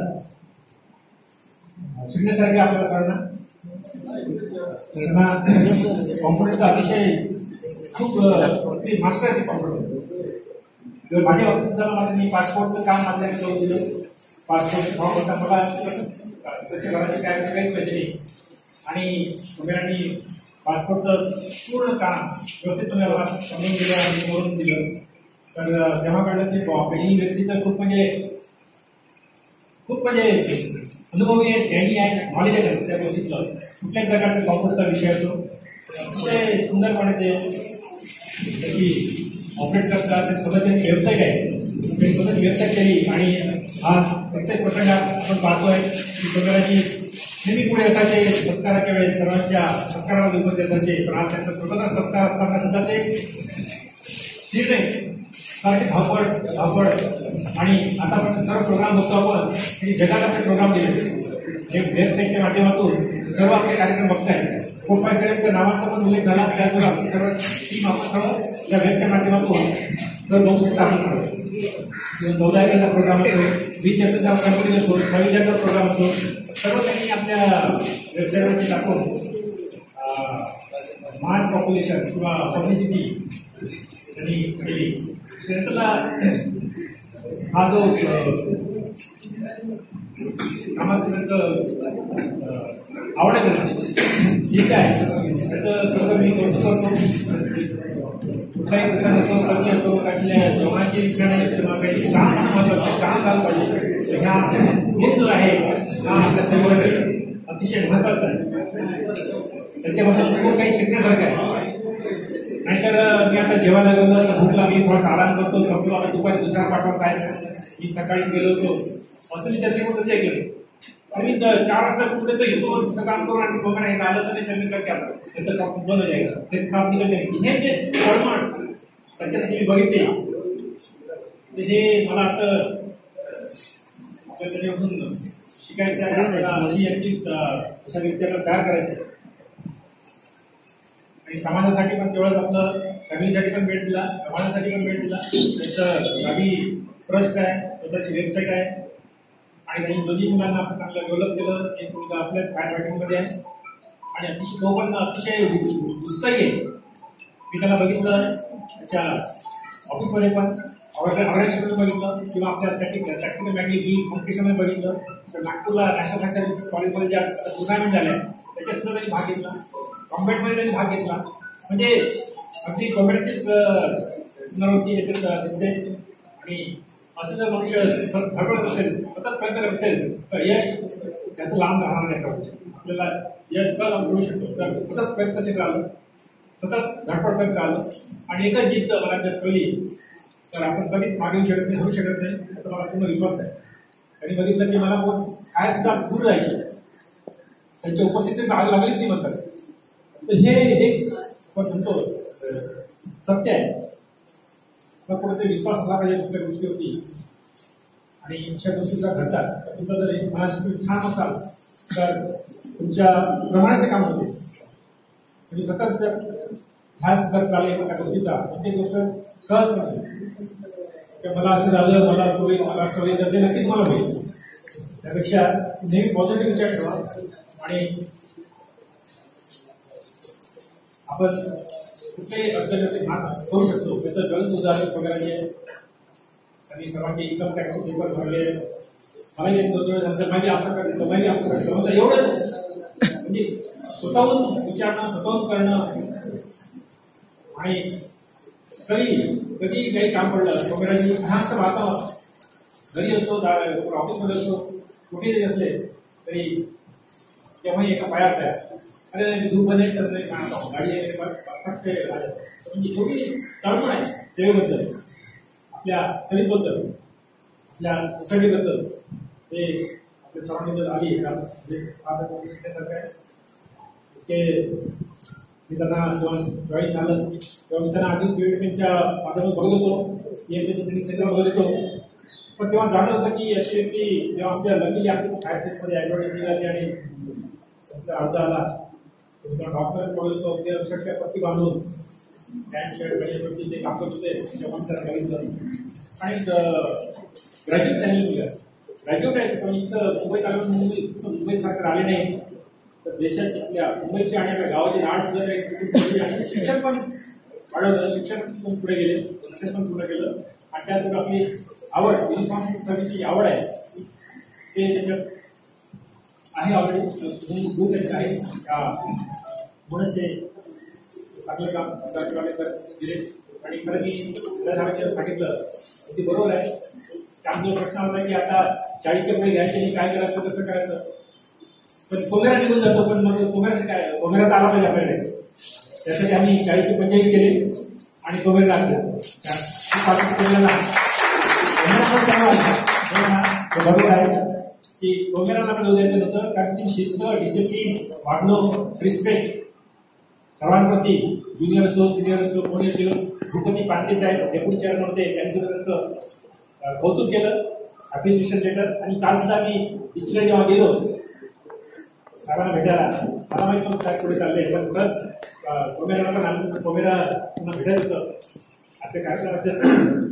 शिकण्यासारखे आपल्याला करणं त्यांना कॉम्प्युटरचा अतिशय खूप मास्टर आहे. ते कॉम्प्युटर माझ्या बाबतीत सुद्धा मला त्यांनी पासपोर्टचं काम आपल्याला करून दिलं. पासपोर्टचं फॉर्म होता मला कसे भरायचे काय काहीच माहिती नाही आणि वगैरे पासपोर्टचं पूर्ण काम व्यवस्थितपणे मला समजून दिलं आणि करून दिलं. तर तेव्हा कळलं की ही व्यक्ती तर खूप म्हणजे खूप म्हणजे अनुभवी आहे, डॅडी आहे, नॉलेज आहे त्या गोष्टीतलं. कुठल्याही प्रकारचा कॉम्प्युटरचा विषय असतो अतिशय सुंदरपणे ते त्याची ऑपरेट करतात. ते स्वतः त्यांची वेबसाईट आहे, त्यांनी स्वतःची वेबसाईट केली आणि आज प्रत्येक प्रसंगात आपण पाहतोय की स्वतःची नेहमी पुढे असायचे. सत्काराच्या वेळेस सर्वांच्या सत्काराला उपस्थित असायचे, पण आज त्यांचा स्वतःचा सत्कार असताना सुद्धा ते स्थिर नाही. सारखे धावपळ धावपळ आणि आता आपण सर्व प्रोग्राम बघतो आपण की जगात आपले प्रोग्राम दिले हे वेबसाईटच्या माध्यमातून सर्व आपले कार्यक्रम बघताय. कोटपाय साहेबच्या नावाचा पण उल्लेख झाला त्यामुळे आपली सर्व टीम आपण सर्व या वेबच्या माध्यमातून सर्व बघू शकता. आपण सर्व किंवा चौदा एप्रिलचा प्रोग्राम असतो, वीस एप्रिलचा गणपती असतो, सव्वीस जानेवारीचा प्रोग्राम असतो, सर्व त्यांनी आपल्या वेबसाईटवरती टाकून मास पॉप्युलेशन किंवा पब्लिसिटी त्यांनी केली. त्याचा हा जो कामाचं त्यांचं आवड आहे त्यांची ठीक आहे, त्याचं सर्व मी कौतुक करतो. कुठलाही प्रकार असो, कमी असो, आपल्या जेवणाची विचार किंवा काही काम महत्वाचं काम झालं पाहिजे. ह्या हे जो आहे हा आपल्या सर्वांसाठी अतिशय महत्वाचा आहे. त्याच्यामध्ये खूप काही शिकण्यासारखं आहे. नाहीतर मी आता जेवायला गेलो तर भूक लागली, थोडासा आराम करतो, थकलो, आता दुपारी दुसरा पाठवा आहे, मी सकाळी गेलो होतो असं मी त्याच्यामुळे तसं ऐकलं. तर मी चार वाजता कुठे तर येतो, दुसरं काम करून आणि बघा नाही आलं तर ते सगळं करते असं त्याचं काम बंद जाईल, ते साफ निघत नाही. हे जे फॉर्माट त्याच्यात मी बघितले हे मला आता त्याच्यापासून शिकायचं आहे. अशी यांची अशा व्यक्तीला तयार करायचं आणि समाजासाठी पण तेवढंच आपलं फॅमिलीसाठी पण भेट दिला, समाजासाठी पण भेट दिला. त्यांचं गावी ट्रस्ट आहे, स्वतःची वेबसाईट आहे आणि काही दोन्ही मुलांना आपण चांगलं डेव्हलप केलं. एक मुलगा आपल्या फायर फायटिंगमध्ये आहे आणि अतिशय तो पण अतिशय उत्साही आहे. मी त्याला बघितलं त्याच्या ऑफिसमध्ये पण ऑर्गनायझेशनमध्ये बघितलं किंवा आपल्या स्टॅटिक प्रॅक्टिकल मॅगली कॉम्पिटिशनमध्ये बघितलं. तर नागपूरला नॅशनल फायर सर्व्हिसेस कॉलेजमध्ये ज्या टुर्नामेंट झाल्या त्याच्यात सुद्धा त्यांनी भाग घेतला, कॉम्बॅटमध्ये त्यांनी भाग घेतला. म्हणजे अगदी कॉम्बॅटचीच पुनरावृत्ती याच्यात दिसते. आणि असं जर मनुष्य धडपडत असेल, सतत प्रयत्न करत असेल तर यश जास्त लांब राहणार नाही. आपल्याला यश सहज मिळू शकतो तर सतत प्रयत्नशील राहिलं, सतत धडपड करत राहिलं आणि एकच जिद्द मला जर कळली तर आपण कधीच मागे येऊ शकत नाही, होऊ शकत नाही याचा मला पूर्ण विश्वास आहे. त्यांनी बघितलं की मला काय सुद्धा दूर जायचे, त्यांच्या उपस्थितीत आग लागलीच नाही म्हणतात. तर हे एक पण म्हणतो सत्य आहे. कुठे विश्वास असला पाहिजे दुसऱ्या गोष्टीवरती आणि अशा गोष्टी जर घडतात तुमचा जर एक मनाशी ठाम असाल तर तुमच्या प्रमाणाचे काम होते. म्हणजे सतत जर ध्यास करत राहिले एका गोष्टीचा प्रत्येक गोष्ट सहज नसते. मला असं झालं, मला असं होईल, मला असं होईल तर ते नक्कीच मला होईल. त्यापेक्षा नेहमी पॉझिटिव्ह विचार ठेवा आणि आपण कुठल्याही अडचणीवरती भाग करू शकतो. त्याचं गरज उदाहरण वगैरे आणि सर्वांचे इन्कम टॅक्सचे पेपर भरले, मला एक दोन वेळेस असेल माझी असं करायचं, माझी असं करायचं होतं. एवढं म्हणजे स्वतःहून विचारणं, स्वतःहून करणं आणि कधी कधी काही काम पडलं वगैरे हा असं वातावरण घरी असतो, ऑफिसमध्ये असतो, कुठेही असले तरी तेव्हाही एका पायात आहे अरे धूप नाही सर नाही काम गाडी आहे म्हणजे एवढी तळमळ आहे सेवेबद्दल, आपल्या सर्विसबद्दल, आपल्या सोसायटीबद्दल. ते आपल्या सर्वांनी जर आली शिकण्यासारखं आहे. ते मी त्यांना जेव्हा जॉईन झालं तेव्हा मी त्यांना आधी सीव्हिलच्या माध्यमातून बघत होतो, एमपीएससी ट्रेनिंग सेंटर बघत होतो. पण तेव्हा जाणलं होतं की अशी व्यक्ती जेव्हा आमच्या लकीली आमच्या फायर सेक्टरमध्ये ॲडव्हर्टाईज निघाली आणि त्यांचा अर्ज आला हॉस्पिटल पडत होतो, ते अक्षरशः पट्टी बांधून पॅन्ट शर्ट गळ्यावरती ते काम करत होते. तेव्हा त्यांना बघितलं आणि ग्रॅज्युएट झालेलं मुलं ग्रॅज्युएट आहे पण इथं मुंबईत आलं मुंबई मुंबईत सारखं आले नाही तर देशाची आपल्या मुंबईची आणि आपल्या गावाची नाड सुद्धा आणि शिक्षण पण वाढवलं, शिक्षण पण पुढे गेले, शिक्षण पण पुढे गेलं आणि त्यातून आपली आवड युनिफॉर्म सर्व्हिसची आवड आहे ते त्याच्यात आहे ऑलरेडी दूर त्याचे आहे म्हणून ते चांगलं काम दिले. आणि खरं मी सांगितलं ते बरोबर आहे. त्यामुळे प्रश्न होता की आता चाळीसच्या पुढे घ्यायचे काय करायचं कसं करायचं, पण कोमेरा निघून जातो. पण मग कोमेरा काय कोमेरात आला पाहिजे आपल्याकडे, त्यासाठी आम्ही चाळीसचे पंचेचाळीस केले आणि कोमेरा लागले बरोबर आहे की कोमेराला पण द्यायचं नव्हतं कारण ती शिस्त, डिसिप्लिन, वागणूक, रिस्पेक्ट सर्वांप्रती ज्युनियर असो सिनियर असो कोणी असो. भूपती पांडे साहेब डेप्युटी चेअरमन होते, त्यांनी सुद्धा त्यांचं कौतुक केलं, अप्रिसिएशन लेटर. आणि काल सुद्धा मी डिसीला जेव्हा गेलो सर्वांना भेटायला मला माहिती नव्हतं काय पुढे चालले पण सर कोमेराला पण आम्ही कोमेरा पुन्हा भेटत होतं आजच्या कार्यक्रमाच्या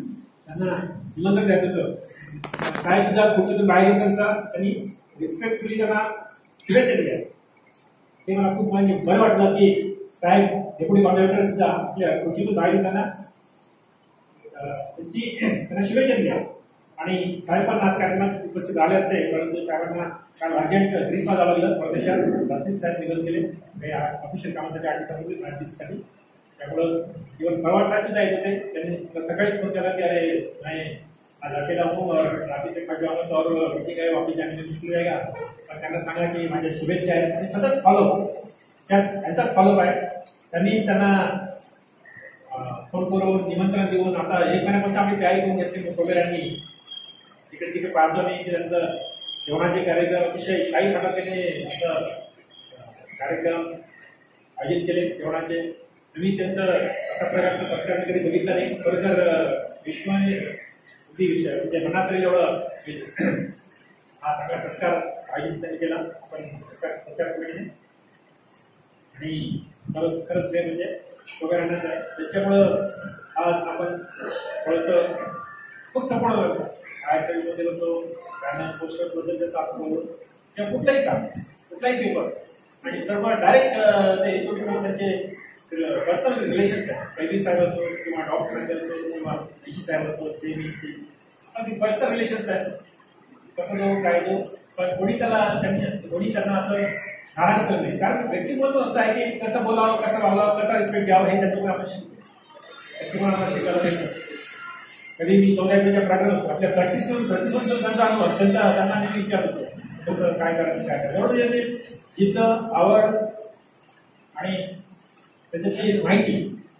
त्यांना निमंत्रण द्यायचं होतं. साहेब सुद्धा खुर्चीतून बाहेर येताना त्यांनी रिस्पेक्टफुली त्यांना शुभेच्छा दिल्या. ते मला खूप म्हणजे बरं वाटलं की साहेब डेप्युटी कॉर्डिनेटर सुद्धा आपल्या खुर्चीतून बाहेर येताना त्यांची त्यांना शुभेच्छा दिल्या. आणि साहेब पण आज कार्यक्रमात उपस्थित झाले असते, परंतु साहेबांना काल अर्जंट ग्रीसमा जावं लागलं परदेशात. रात्रीच साहेब निघून गेले काही ऑफिशियल कामासाठी आठ दिवसापूर्वी आठ दिवसासाठी. त्यामुळं इव्हन परवाड साहेब सुद्धा येत होते. त्यांनी सकाळीच फोन केला की अरे नाही आज अकेला हूँ और रात्री तक मैं जाऊंगा तो और ठीक है वापस जाने में मुश्किल रहेगा. पण त्यांना सांगा की माझ्या शुभेच्छा आहेत आणि सतत फॉलो त्यात यांचाच फॉलोअप आहे. त्यांनी त्यांना फोन करून निमंत्रण देऊन आता एक महिन्यापासून आम्ही तयारी करून घेतली. कोबेरांनी तिकडे तिकडे पाहतो नाही की त्यांचं जेवणाचे कार्यक्रम अतिशय शाही फटाक्याने कार्यक्रम आयोजित केले जेवणाचे. मी त्यांचं अशा प्रकारचं सत्कार कधी बघितलं नाही. खरोखर विश्वाने विषय म्हणजे मनात एवढं हा चांगला सत्कार आयोजित त्यांनी केला आपण सत्कार सत्कार कमिटीने. आणि खरंच खरंच हे म्हणजे वगैरे आहे. त्याच्यामुळं आज आपण थोडंसं खूप सपोर्ट करायचं आयमध्ये असो गाणं पोस्टर्सबद्दल त्याचं आपण बोलू किंवा कुठलंही काम कुठलाही पेपर आणि सर्व डायरेक्ट ते एचओडी सोबत त्यांचे पर्सनल रिलेशन्स आहेत. पहिली साहेब असो किंवा डॉक्टर साहेब असो किंवा ईशी साहेब असो सेमी सी अगदी पर्सनल रिलेशन्स आहेत. कसं जो काय जो पण कोणी त्याला त्यांनी कोणी त्यांना असं नाराज करत नाही. कारण व्यक्तिमत्व असं आहे की कसं बोलावं कसं वागावं कसा रिस्पेक्ट द्यावं हे त्याच्यामुळे आपण शिकतो. त्याच्यामुळे आपण शिकायला भेटतो. कधी मी चौदावीच्या प्रकार आपल्या प्रॅक्टिस करून प्रॅक्टिस त्यांचा अनुभव त्यांचा त्यांना मी विचारतो कसं काय करायचं काय करायचं एवढं म्हणजे जिथं आवड आणि त्याच्यातली माहिती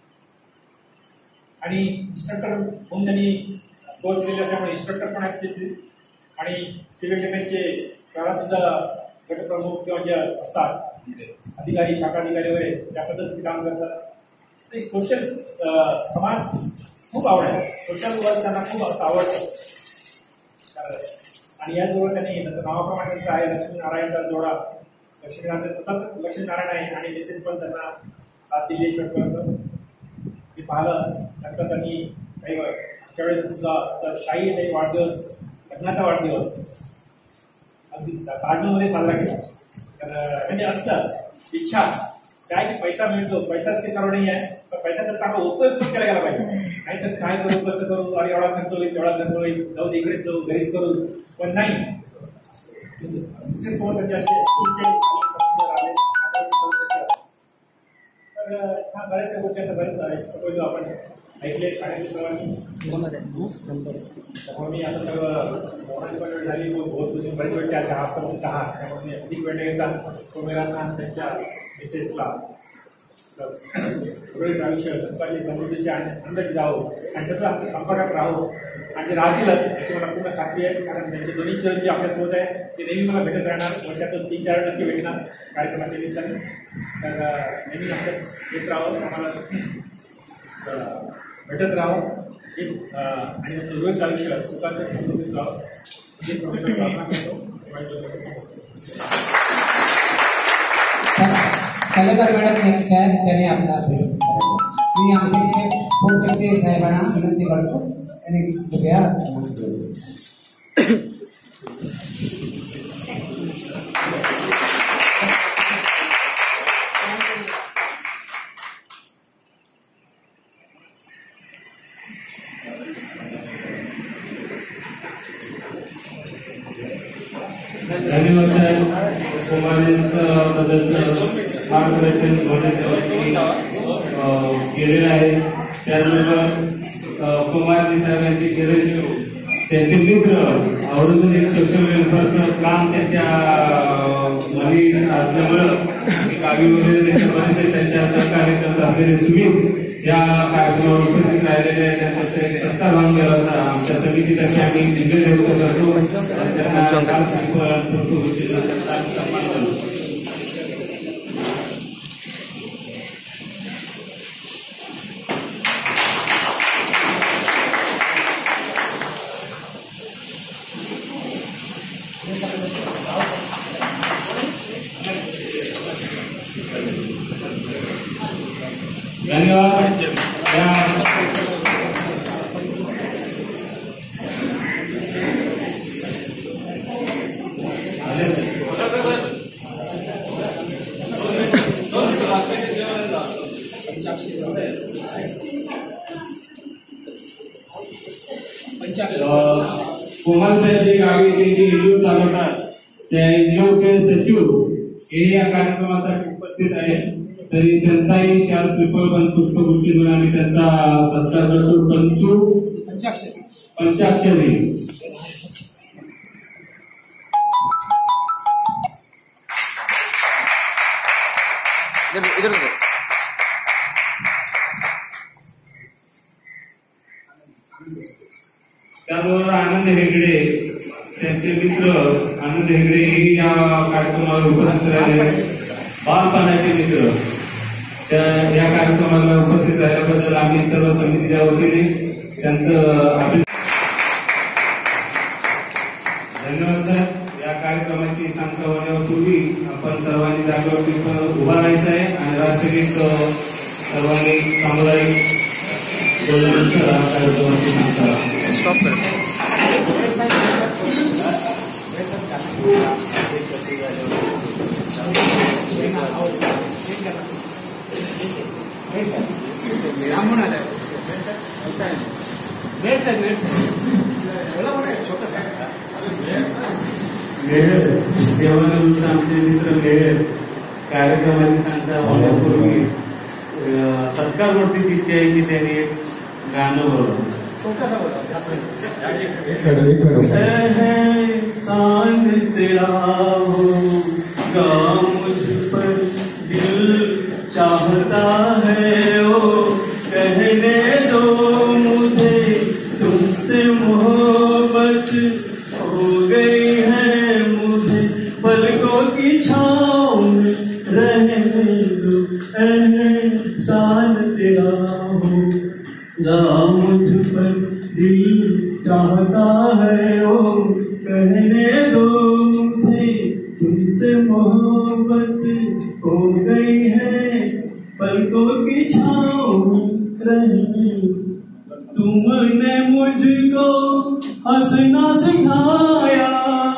आणि इन्स्ट्रक्टर म्हणून त्यांनी कोर्स केले असल्यामुळे इन्स्ट्रक्टर पण आहेत तिथे. आणि सिव्हिल डिफेन्सचे शहरात सुद्धा गटप्रमुख किंवा जे असतात अधिकारी शाखा अधिकारी वगैरे त्या पद्धतीने काम करतात. ते सोशल समाज खूप आवड आहे. सोशल वर्क त्यांना खूप असं आवडतं. आणि याचबरोबर त्यांनी नावाप्रमाणे त्यांचं आहे लक्ष्मीनारायणचा जोडा. लक्ष्मीनारायण सतत लक्ष्मीनारायण आहे आणि मिसेस पण त्यांना साथ दिली शेवटपर्यंत. ते पाहिलं नंतर त्यांनी काही त्यावेळेस सुद्धा शाही काही वाढदिवस लग्नाचा वाढदिवस अगदी ताजमहलमध्ये साजरा केला. तर म्हणजे असतात इच्छा काय की पैसा मिळतो पैसाच काही सर्व नाही आहे पण पैसा तर चांगला उपयोग पण केला गेला पाहिजे. नाहीतर काय करू कसं करू आणि एवढा खर्च होईल तेवढा खर्च होईल जाऊ इकडेच जाऊ घरीच करू पण नाही. विशेष त्यांचे असे तर ह्या बऱ्याचशा गोष्टी आता बरेच आपण ऐकले सांगितले सर्वांनी. त्यामुळे मी आता सगळं मोहनाची पण वेळ झाली बहुत तुम्ही बरेच वेळ चार दहा वाजता आहात त्यामुळे मी अधिक वेळ घेता कोमेरांना त्यांच्या मिसेसला सुरळीत आयुष्य सुखाची समृद्धीचे आनंदाची जावं आणि सगळं आमच्या संपर्कात राहो आणि राहतीलच याची मला पूर्ण खात्री आहे. कारण त्यांचे दोन्ही चरण जे आपल्यासोबत आहे ते नेहमी मला भेटत राहणार. वर्षातून तीन चार टक्के भेटणार कार्यक्रमाच्या निमित्ताने. तर नेहमी आमच्यात येत राहावं आम्हाला भेटत राहावं आणि त्यांचं सुरळीत आयुष्य सुखाच्या समृद्धीत राहावं ही प्रार्थना करतो. कलाकार मॅडम यांच्या त्याने आपला मी आमच्याकडे होऊ शकते साहेबांना विनंती करतो आणि कृपया धन्यवाद साहेब. कुमारींबद्दल मार्गदर्शन केलेलं आहे. त्याचबरोबर कुमारी साहेब यांचे चिरंजीव त्यांचे मित्र आवर्जून एक सोशल वेलफेअरचं काम त्यांच्या मनी असल्यामुळं गावी वगैरे त्यांच्या बरेचसे त्यांच्या सहकार्य करत असलेले सुमित या कार्यक्रमावर उपस्थित राहिलेले आहेत. त्यांचा एक सत्कार लावून गेला होता. आमच्या समितीतर्फे आम्ही दिल्ली व्यक्त करतो धन्यवाद. कोमल साहेब जे गावी एनजीओ चालवतात त्या एनजीओचे सचिव हे या कार्यक्रमासाठी उपस्थित आहेत. तरी त्यांचाही शाल श्रीफळ पुष्पगुच्छ देऊन आम्ही त्यांचा सत्कार करतो. पंचू पंचाक्षरी पंचाक्षरी इधर इधर त्याबरोबर आनंद हेगडे त्यांचे मित्र आनंद हेगडे हे या कार्यक्रमाला उपस्थित राहिले. बालपणाचे मित्र त्या या कार्यक्रमाला उपस्थित राहिल्याबद्दल आम्ही सर्व समितीच्या वतीने त्यांचं अभिनंदन. धन्यवाद सर. या कार्यक्रमाची सांगता होण्यापूर्वी आपण सर्वांनी जागेवरती उभा राहायचं आहे आणि राष्ट्रगीत सर्वांनी सामुदायिक बोलल्यानंतर हा कार्यक्रमाची सांगता स्टॉप कर. देवानंद आमचे मित्र मेहर कार्यक्रमाची सांगता होण्यापूर्वी सत्कार वरती इच्छा आहे की त्यांनी एक गाणं बोलवलं. एहसान तेरा होगा मुझ पर दिल चाहता है ओ कहने दो मुझे तुमसे मोहब्बत हो गई है मुझे पलकों की छाँव में रहने दो एहसान तेरा होगा मुझ पर दिल चाहता है ओ कहने दो मुझे तुमसे मोहब्बत हो गई है पलकों की छाँव में रहने. तुमने मुझको हंसना सिखाया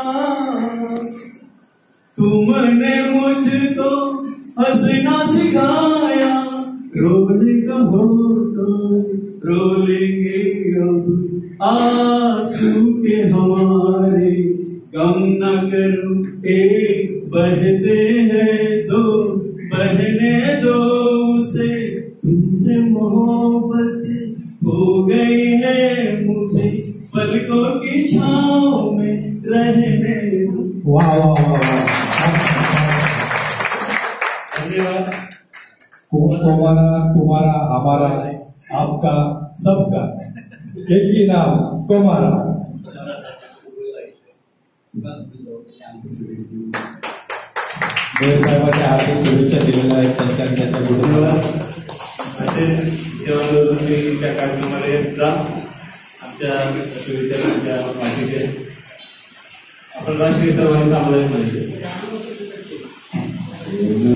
तुमने मुझको हंसना सिखाया रोने का हो तो रो लेंगे अब आंसू के हमारे गम न करो एक बहते हैं दो बहने दो उसे तुमसे मोहब्बत हो गई है मुझे पलकों की छाँव में रहने दो. वाह वाह वाह. धन्यवाद. तुम्हारा तुम्हारा हमारा आपका सबका एक ही नाम कुमारा. मेयर साहेबांच्या हार्दिक शुभेच्छा दिलेल्या आहेत त्यांच्या त्यांच्या कुटुंबाला. असे सेवानिवृत्ती त्या कार्यक्रमाला येत जा. आमच्या शुभेच्छा आमच्या पाठीचे. आपण राष्ट्रीय सर्वांनी सामायिक म्हणजे